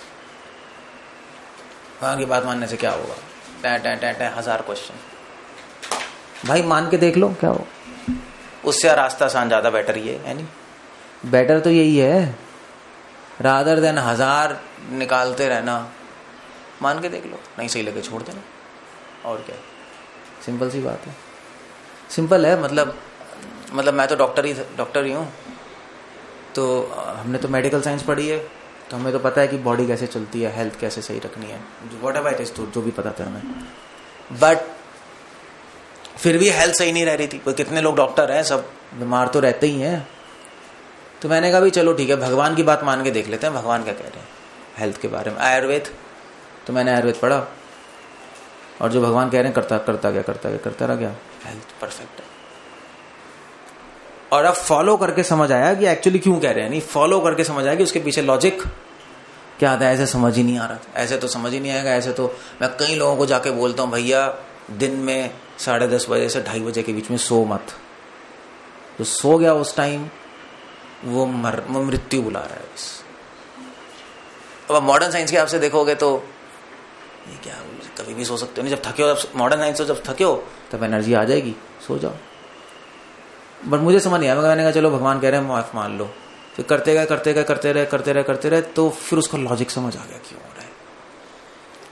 भगवान की बात मानने से क्या होगा? हजार क्वेश्चन। भाई मान के देख लो क्या हो, उससे रास्ता आसान ज्यादा बेटर ये है नहीं? बेटर तो यही है, रादर देन हजार निकालते रहना। मान के देख लो, नहीं सही लगे छोड़ देना, और क्या। सिंपल सी बात है, सिंपल है। मतलब मैं तो डॉक्टर ही हूँ, तो हमने तो मेडिकल साइंस पढ़ी है, तो हमें तो पता है कि बॉडी कैसे चलती है, हेल्थ कैसे सही रखनी है, व्हाटएवर इट इज, जो भी पता था हमें। बट फिर भी हेल्थ सही नहीं रह रही थी। कितने लोग डॉक्टर हैं, सब बीमार तो रहते ही हैं। तो मैंने कहा भी चलो ठीक है, भगवान की बात मान के देख लेते हैं, भगवान क्या कह रहे हैं हेल्थ के बारे में। आयुर्वेद, तो मैंने आयुर्वेद पढ़ा, और जो भगवान कह रहे हैं करता रह गया, हेल्थ परफेक्ट है। और अब फॉलो करके समझ आया कि एक्चुअली क्यों कह रहे हैं, नहीं फॉलो करके समझ आया कि उसके पीछे लॉजिक क्या था। ऐसे समझ ही नहीं आ रहा, ऐसे तो समझ ही नहीं आएगा। ऐसे तो मैं कई लोगों को जाके बोलता हूँ, भैया दिन में 10:30 बजे से 2:30 बजे के बीच में सो मत। तो सो गया उस टाइम, वो मृत्यु बुला रहा है बस। अब मॉडर्न साइंस के आपसे देखोगे तो ये क्या, कभी भी सो सकते हो नहीं, जब थके हो, मॉडर्न साइंस हो, जब थके हो तब एनर्जी आ जाएगी, सो जाओ। बट मुझे समझ नहीं आया, मैंने कहा चलो भगवान कह रहे हैं माफ मान लो। फिर करते रहे, तो फिर उसको लॉजिक समझ आ गया क्यों हो रहा है।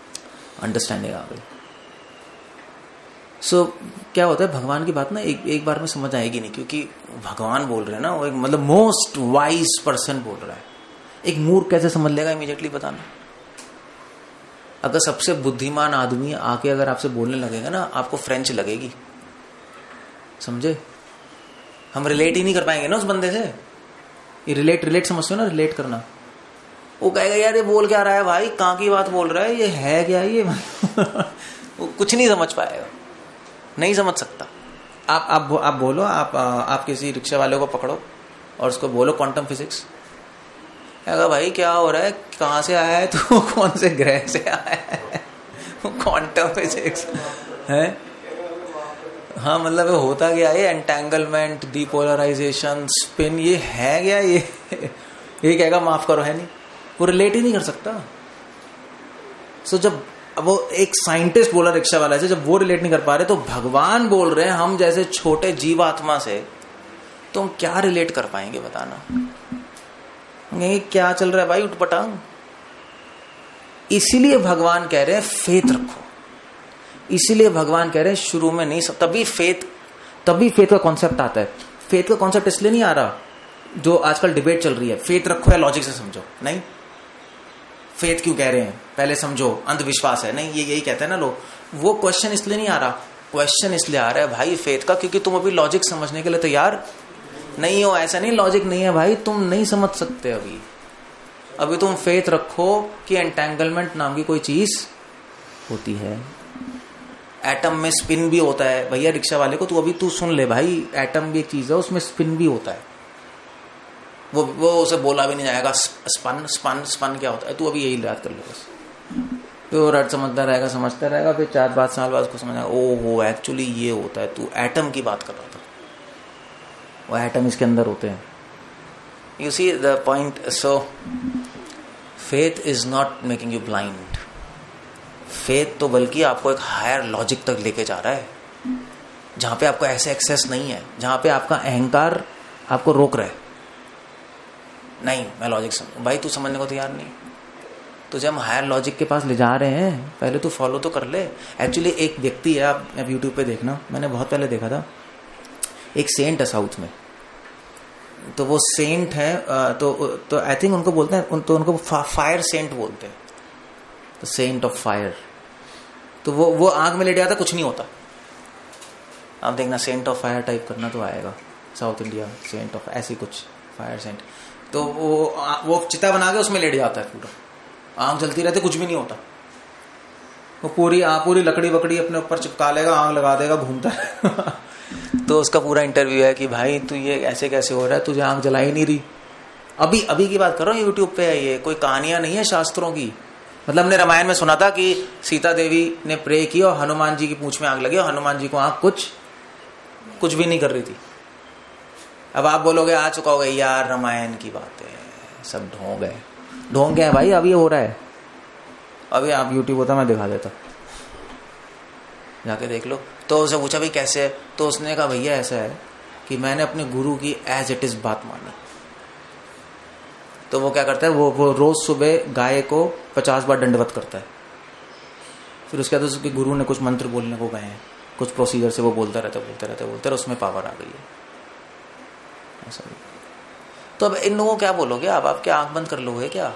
अंडरस्टैंडिंग आ गई। सो क्या होता है, भगवान की बात ना एक बार में समझ आएगी नहीं, क्योंकि भगवान बोल रहे हैं ना, वो एक मतलब मोस्ट वाइज पर्सन बोल रहा है। एक मूर्ख कैसे समझ लेगा इमीडिएटली, बताना। अगर सबसे बुद्धिमान आदमी आके अगर आपसे बोलने लगेगा ना, आपको फ्रेंच लगेगी, समझे? हम रिलेट ही नहीं कर पाएंगे ना उस बंदे से। ये रिलेट समझते हो ना, रिलेट करना। वो कहेगा यार ये बोल क्या रहा है भाई, कहाँ की बात बोल रहा है, ये है क्या ये वो कुछ नहीं समझ पाएगा, नहीं समझ सकता। आप बोलो, आप किसी रिक्शा वाले को पकड़ो और उसको बोलो क्वांटम फिजिक्स, कहेगा भाई क्या हो रहा है, कहाँ से आया है तू, कौन से ग्रह से आया है, क्वांटम फिजिक्स है। हाँ मतलब होता क्या है, एंटेंगलमेंट, डीपोलराइजेशन, स्पिन, ये है क्या ये कहेगा माफ करो, है नहीं, वो रिलेट ही नहीं कर सकता। सो जब वो एक साइंटिस्ट बोला रिक्शा वाला से, जब वो रिलेट नहीं कर पा रहे, तो भगवान बोल रहे हैं हम जैसे छोटे जीवात्मा से, तो हम क्या रिलेट कर पाएंगे, बताना। ये क्या चल रहा है भाई, उठपटांग। इसीलिए भगवान कह रहे हैं फेथ रखो, इसीलिए भगवान कह रहे हैं शुरू में नहीं, तभी फेथ का कॉन्सेप्ट आता है। फेथ का कॉन्सेप्ट इसलिए नहीं आ रहा, जो आजकल डिबेट चल रही है, फेथ रखो या लॉजिक से समझो, नहीं। फेथ क्यों कह रहे हैं, पहले समझो, अंधविश्वास है, नहीं, ये यही कहते हैं ना लोग। वो क्वेश्चन इसलिए नहीं आ रहा, क्वेश्चन इसलिए आ रहा है भाई फेथ का, क्योंकि तुम अभी लॉजिक समझने के लिए तैयार नहीं हो। ऐसा नहीं लॉजिक नहीं है भाई, तुम नहीं समझ सकते अभी तुम फेथ रखो कि एंटेंगलमेंट नाम की कोई चीज होती है। एटम में स्पिन भी होता है भैया, रिक्शा वाले को तू सुन ले भाई, एटम भी एक चीज है, उसमें स्पिन भी होता है। वो उसे बोला भी नहीं जाएगा, स्पन क्या होता है, तू अभी यही याद कर ले बस। तो रट समझता रहेगा, फिर 4-5 साल बाद उसको समझ आएगा, ओहो एक्चुअली ये होता है, तू एटम की बात कर रहा था, वो एटम इसके अंदर होते हैं। You see the point. So faith is not making you blind, faith तो बल्कि आपको एक हायर लॉजिक तक लेके जा रहा है, जहां पे आपको ऐसे एक्सेस नहीं है, जहां पे आपका अहंकार आपको रोक रहा है। नहीं मैं लॉजिक समझ, भाई तू समझने को तैयार नहीं, तुझे हम हायर लॉजिक के पास ले जा रहे हैं, पहले तू फॉलो तो कर ले। एक्चुअली एक व्यक्ति है, आप यूट्यूब पे देखना, मैंने बहुत पहले देखा था, एक सेंट है साउथ में, तो वो सेंट है, तो आई थिंक उनको बोलते हैं, तो उनको फायर सेंट बोलते हैं, तो सेंट ऑफ फायर। तो वो आग में लेट जाता, कुछ नहीं होता। आप देखना सेंट ऑफ फायर टाइप करना तो आएगा, साउथ इंडिया सेंट ऑफ ऐसी कुछ फायर सेंट। तो वो चिता बना के उसमें लेट जाता है, पूरा आग जलती रहती, कुछ भी नहीं होता। वो पूरी लकड़ी वकड़ी अपने ऊपर चिपका लेगा, आग लगा देगा, घूमता है तो उसका पूरा इंटरव्यू है कि भाई तू ये ऐसे कैसे हो रहा है, तुझे आग जला ही नहीं रही। अभी की बात कर रहा हूँ, यूट्यूब पे है ये, कोई कहानियां नहीं है शास्त्रों की। मतलब हमने रामायण में सुना था कि सीता देवी ने प्रे की और हनुमान जी की पूंछ में आग लगी, और हनुमान जी को आग कुछ भी नहीं कर रही थी। अब आप बोलोगे आ चुका होगा यार, रामायण की बात है, सब ढोंग गए भाई, अब ये हो रहा है। अभी आप यूट्यूब होता मैं दिखा देता, जाके देख लो। तो उसे पूछा भी कैसे है, तो उसने कहा भैया ऐसा है कि मैंने अपने गुरु की एज इट इज बात मानी। तो वो क्या करता है, वो रोज सुबह गाय को 50 बार दंडवत करता है, फिर उसके बाद उसके गुरु ने कुछ मंत्र बोलने को कहे हैं, कुछ प्रोसीजर से वो बोलता रहता, उसमें पावर आ गई है। ऐसा तो अब इन लोगों को क्या बोलोगे आप क्या आंख बंद कर लोगे क्या?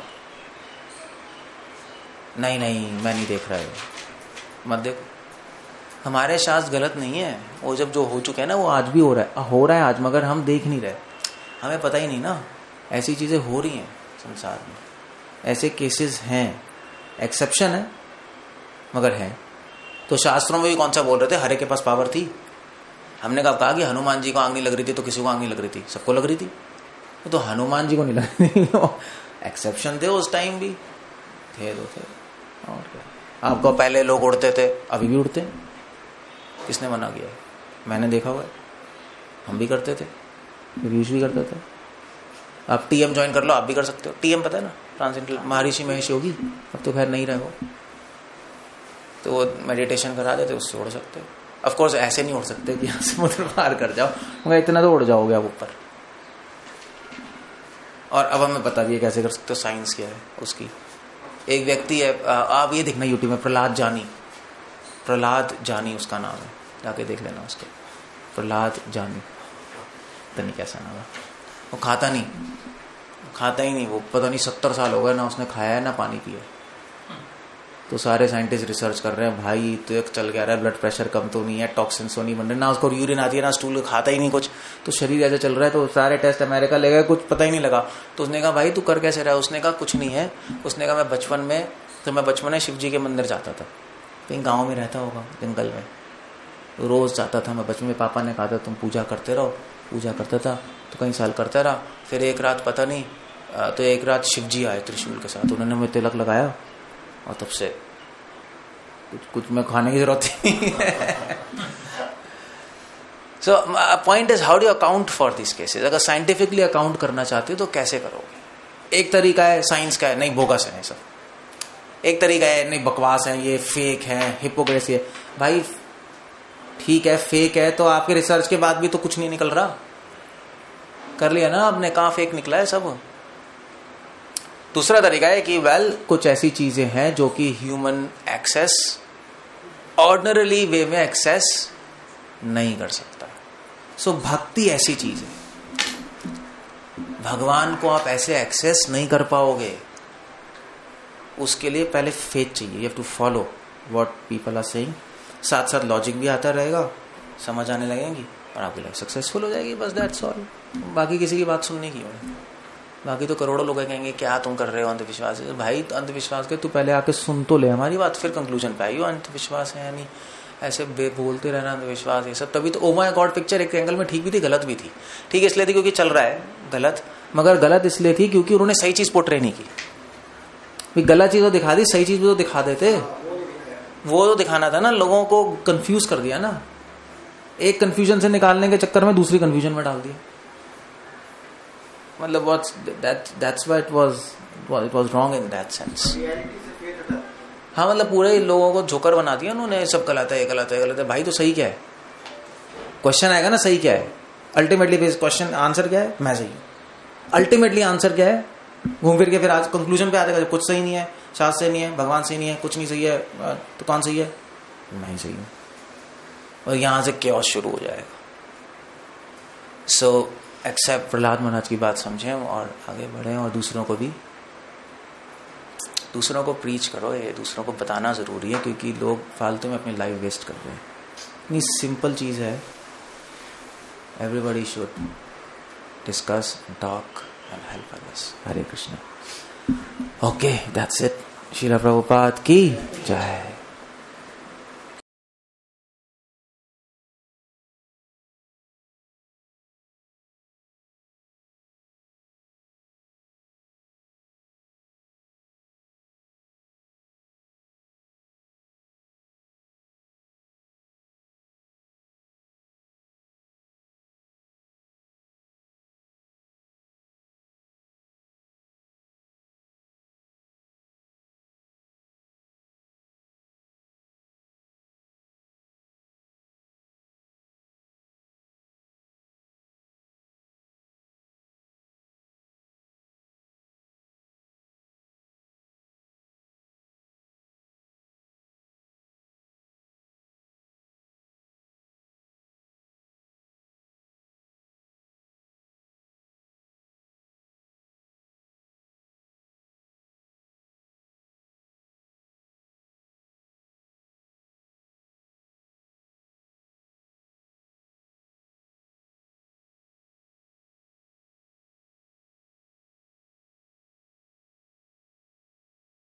नहीं मैं नहीं देख रहा है, मत देखो। हमारे शास्त्र गलत नहीं है, वो जब जो हो चुके हैं ना, वो आज भी हो रहा है आज, मगर हम देख नहीं रहे, हमें पता ही नहीं ना। ऐसी चीजें हो रही हैं संसार में, ऐसे केसेस हैं, एक्सेप्शन है मगर है। तो शास्त्रों में भी कौन सा बोल रहे थे, हरे के पास पावर थी। हमने कहा कि हनुमान जी को आग नहीं लग रही थी, तो किसी को आग नहीं लग रही थी, सबको लग रही थी। तो हनुमान जी को नहीं लग रही थी, एक्सेप्शन थे उस टाइम भी, थे। और क्या, आपको पहले लोग उड़ते थे, अभी भी उड़ते हैं, किसने मना किया? मैंने देखा हुआ है, हम भी करते थे, यूज भी करते थे। आप टीएम ज्वाइन कर लो, आप भी कर सकते हो। टीएम पता है ना, ट्रांसेंडेंटल महर्षि महेश योगी, अब तो खैर नहीं रहे हो, तो वो मेडिटेशन करा देते, उससे उड़ सकते हो। ऑफ कोर्स ऐसे नहीं उड़ सकते कि समुद्र पार कर जाओ, मगर इतना तो उड़ जाओगे आप ऊपर। और अब हमें पता भी है कैसे कर सकते हो, साइंस क्या है उसकी। एक व्यक्ति है, आप ये देखना यूट्यूब में, प्रहलाद जानी उसका नाम है, जाके देख लेना उसके, प्रहलाद जानी, पता नहीं कैसा नाम है। वो खाता ही नहीं, वो पता नहीं 70 साल हो गए ना उसने खाया है ना पानी पिया। तो सारे साइंटिस्ट रिसर्च कर रहे हैं, भाई तो एक चल गया रहा है, ब्लड प्रेशर कम तो नहीं है, टॉक्सिन्स तो नहीं बन रहे, ना उसको यूरिन आती है ना स्टूल, खाता ही नहीं कुछ, तो शरीर ऐसे चल रहा है। तो सारे टेस्ट अमेरिका ले गए, कुछ पता ही नहीं लगा। तो उसने कहा भाई तू कर कैसे रहा है? उसने कहा कुछ नहीं है। उसने कहा मैं बचपन में शिव जी के मंदिर जाता था, कहीं गाँव में रहता होगा जंगल में, तो रोज जाता था मैं बचपन में। पापा ने कहा था तुम पूजा करते रहो, पूजा करता था, तो कई साल करता रहा। फिर एक रात पता नहीं, तो एक रात शिव जी आए त्रिशूल के साथ, उन्होंने मुझे तिलक लगाया और तब से कुछ में खाने की जरूरत ही नहीं है। So point is how do account for this cases. अगर साइंटिफिकली अकाउंट करना चाहते हो तो कैसे करोगे? एक तरीका है साइंस का है, नहीं बोगस है सब। एक तरीका है नहीं बकवास है, ये फेक है, हिपोक्रेसी है। भाई ठीक है फेक है, तो आपके रिसर्च के बाद भी तो कुछ नहीं निकल रहा, कर लिया ना आपने, कहाँ फेक निकला है सब। दूसरा तरीका है कि कुछ ऐसी चीजें हैं जो कि ह्यूमन एक्सेस ऑर्डिनरली वे में एक्सेस नहीं कर सकता। सो भक्ति ऐसी चीज है, भगवान को आप ऐसे एक्सेस नहीं कर पाओगे। उसके लिए पहले फेथ चाहिए, you have to follow what people are saying. साथ साथ लॉजिक भी आता रहेगा, समझ आने लगेंगी और आपकी लाइफ सक्सेसफुल हो जाएगी, बस दैट्स ऑल। बाकी किसी की बात सुनने की है। बाकी तो करोड़ों लोग कहेंगे क्या तुम कर रहे हो अंधविश्वास है। भाई तो अंधविश्वास के तू पहले आके सुन तो ले हमारी बात, फिर कंक्लूजन पे आई हो अंधविश्वास है या नहीं। ऐसे बोलते रहना अंधविश्वास ये सब। तभी तो ओ माय गॉड पिक्चर एक एंगल में ठीक भी थी, गलत भी थी। ठीक इसलिए थी क्योंकि चल रहा है गलत, मगर गलत इसलिए थी क्योंकि उन्होंने सही चीज पोर्ट्रे नहीं की। गलत चीज तो दिखा दी, सही चीज भी तो दिखा देते। वो तो दिखाना था ना, लोगों को कंफ्यूज कर दिया ना, एक कंफ्यूजन से निकालने के चक्कर में दूसरी कंफ्यूजन में डाल दिया। मतलब that's why it was wrong in that sense। हाँ मतलब पूरे लोगों को जोकर बना दिया उन्होंने, सब गलत है, गलत है, गलत है। भाई तो सही क्या है? क्वेश्चन आएगा ना सही क्या है, अल्टीमेटली क्वेश्चन आंसर क्या है, मैं सही हूं। अल्टीमेटली आंसर क्या है, घूम फिर के फिर आज कंक्लूजन पे आते, कुछ सही नहीं है, शास्त्र से नहीं है, भगवान से नहीं है, कुछ नहीं सही है, तो कौन सही है? मैं ही सही हूं। और यहां से केओस शुरू हो जाएगा। सो एक्सेप्ट प्रहलाद महाराज की बात समझें और आगे बढ़ें, और दूसरों को प्रीच करो। ये दूसरों को बताना जरूरी है, क्योंकि लोग फालतू में अपनी लाइफ वेस्ट कर रहे हैं। इतनी सिंपल चीज है, everybody should discuss, talk and help others. Hare Krishna. Okay, that's it. Srila Prabhupada की जय।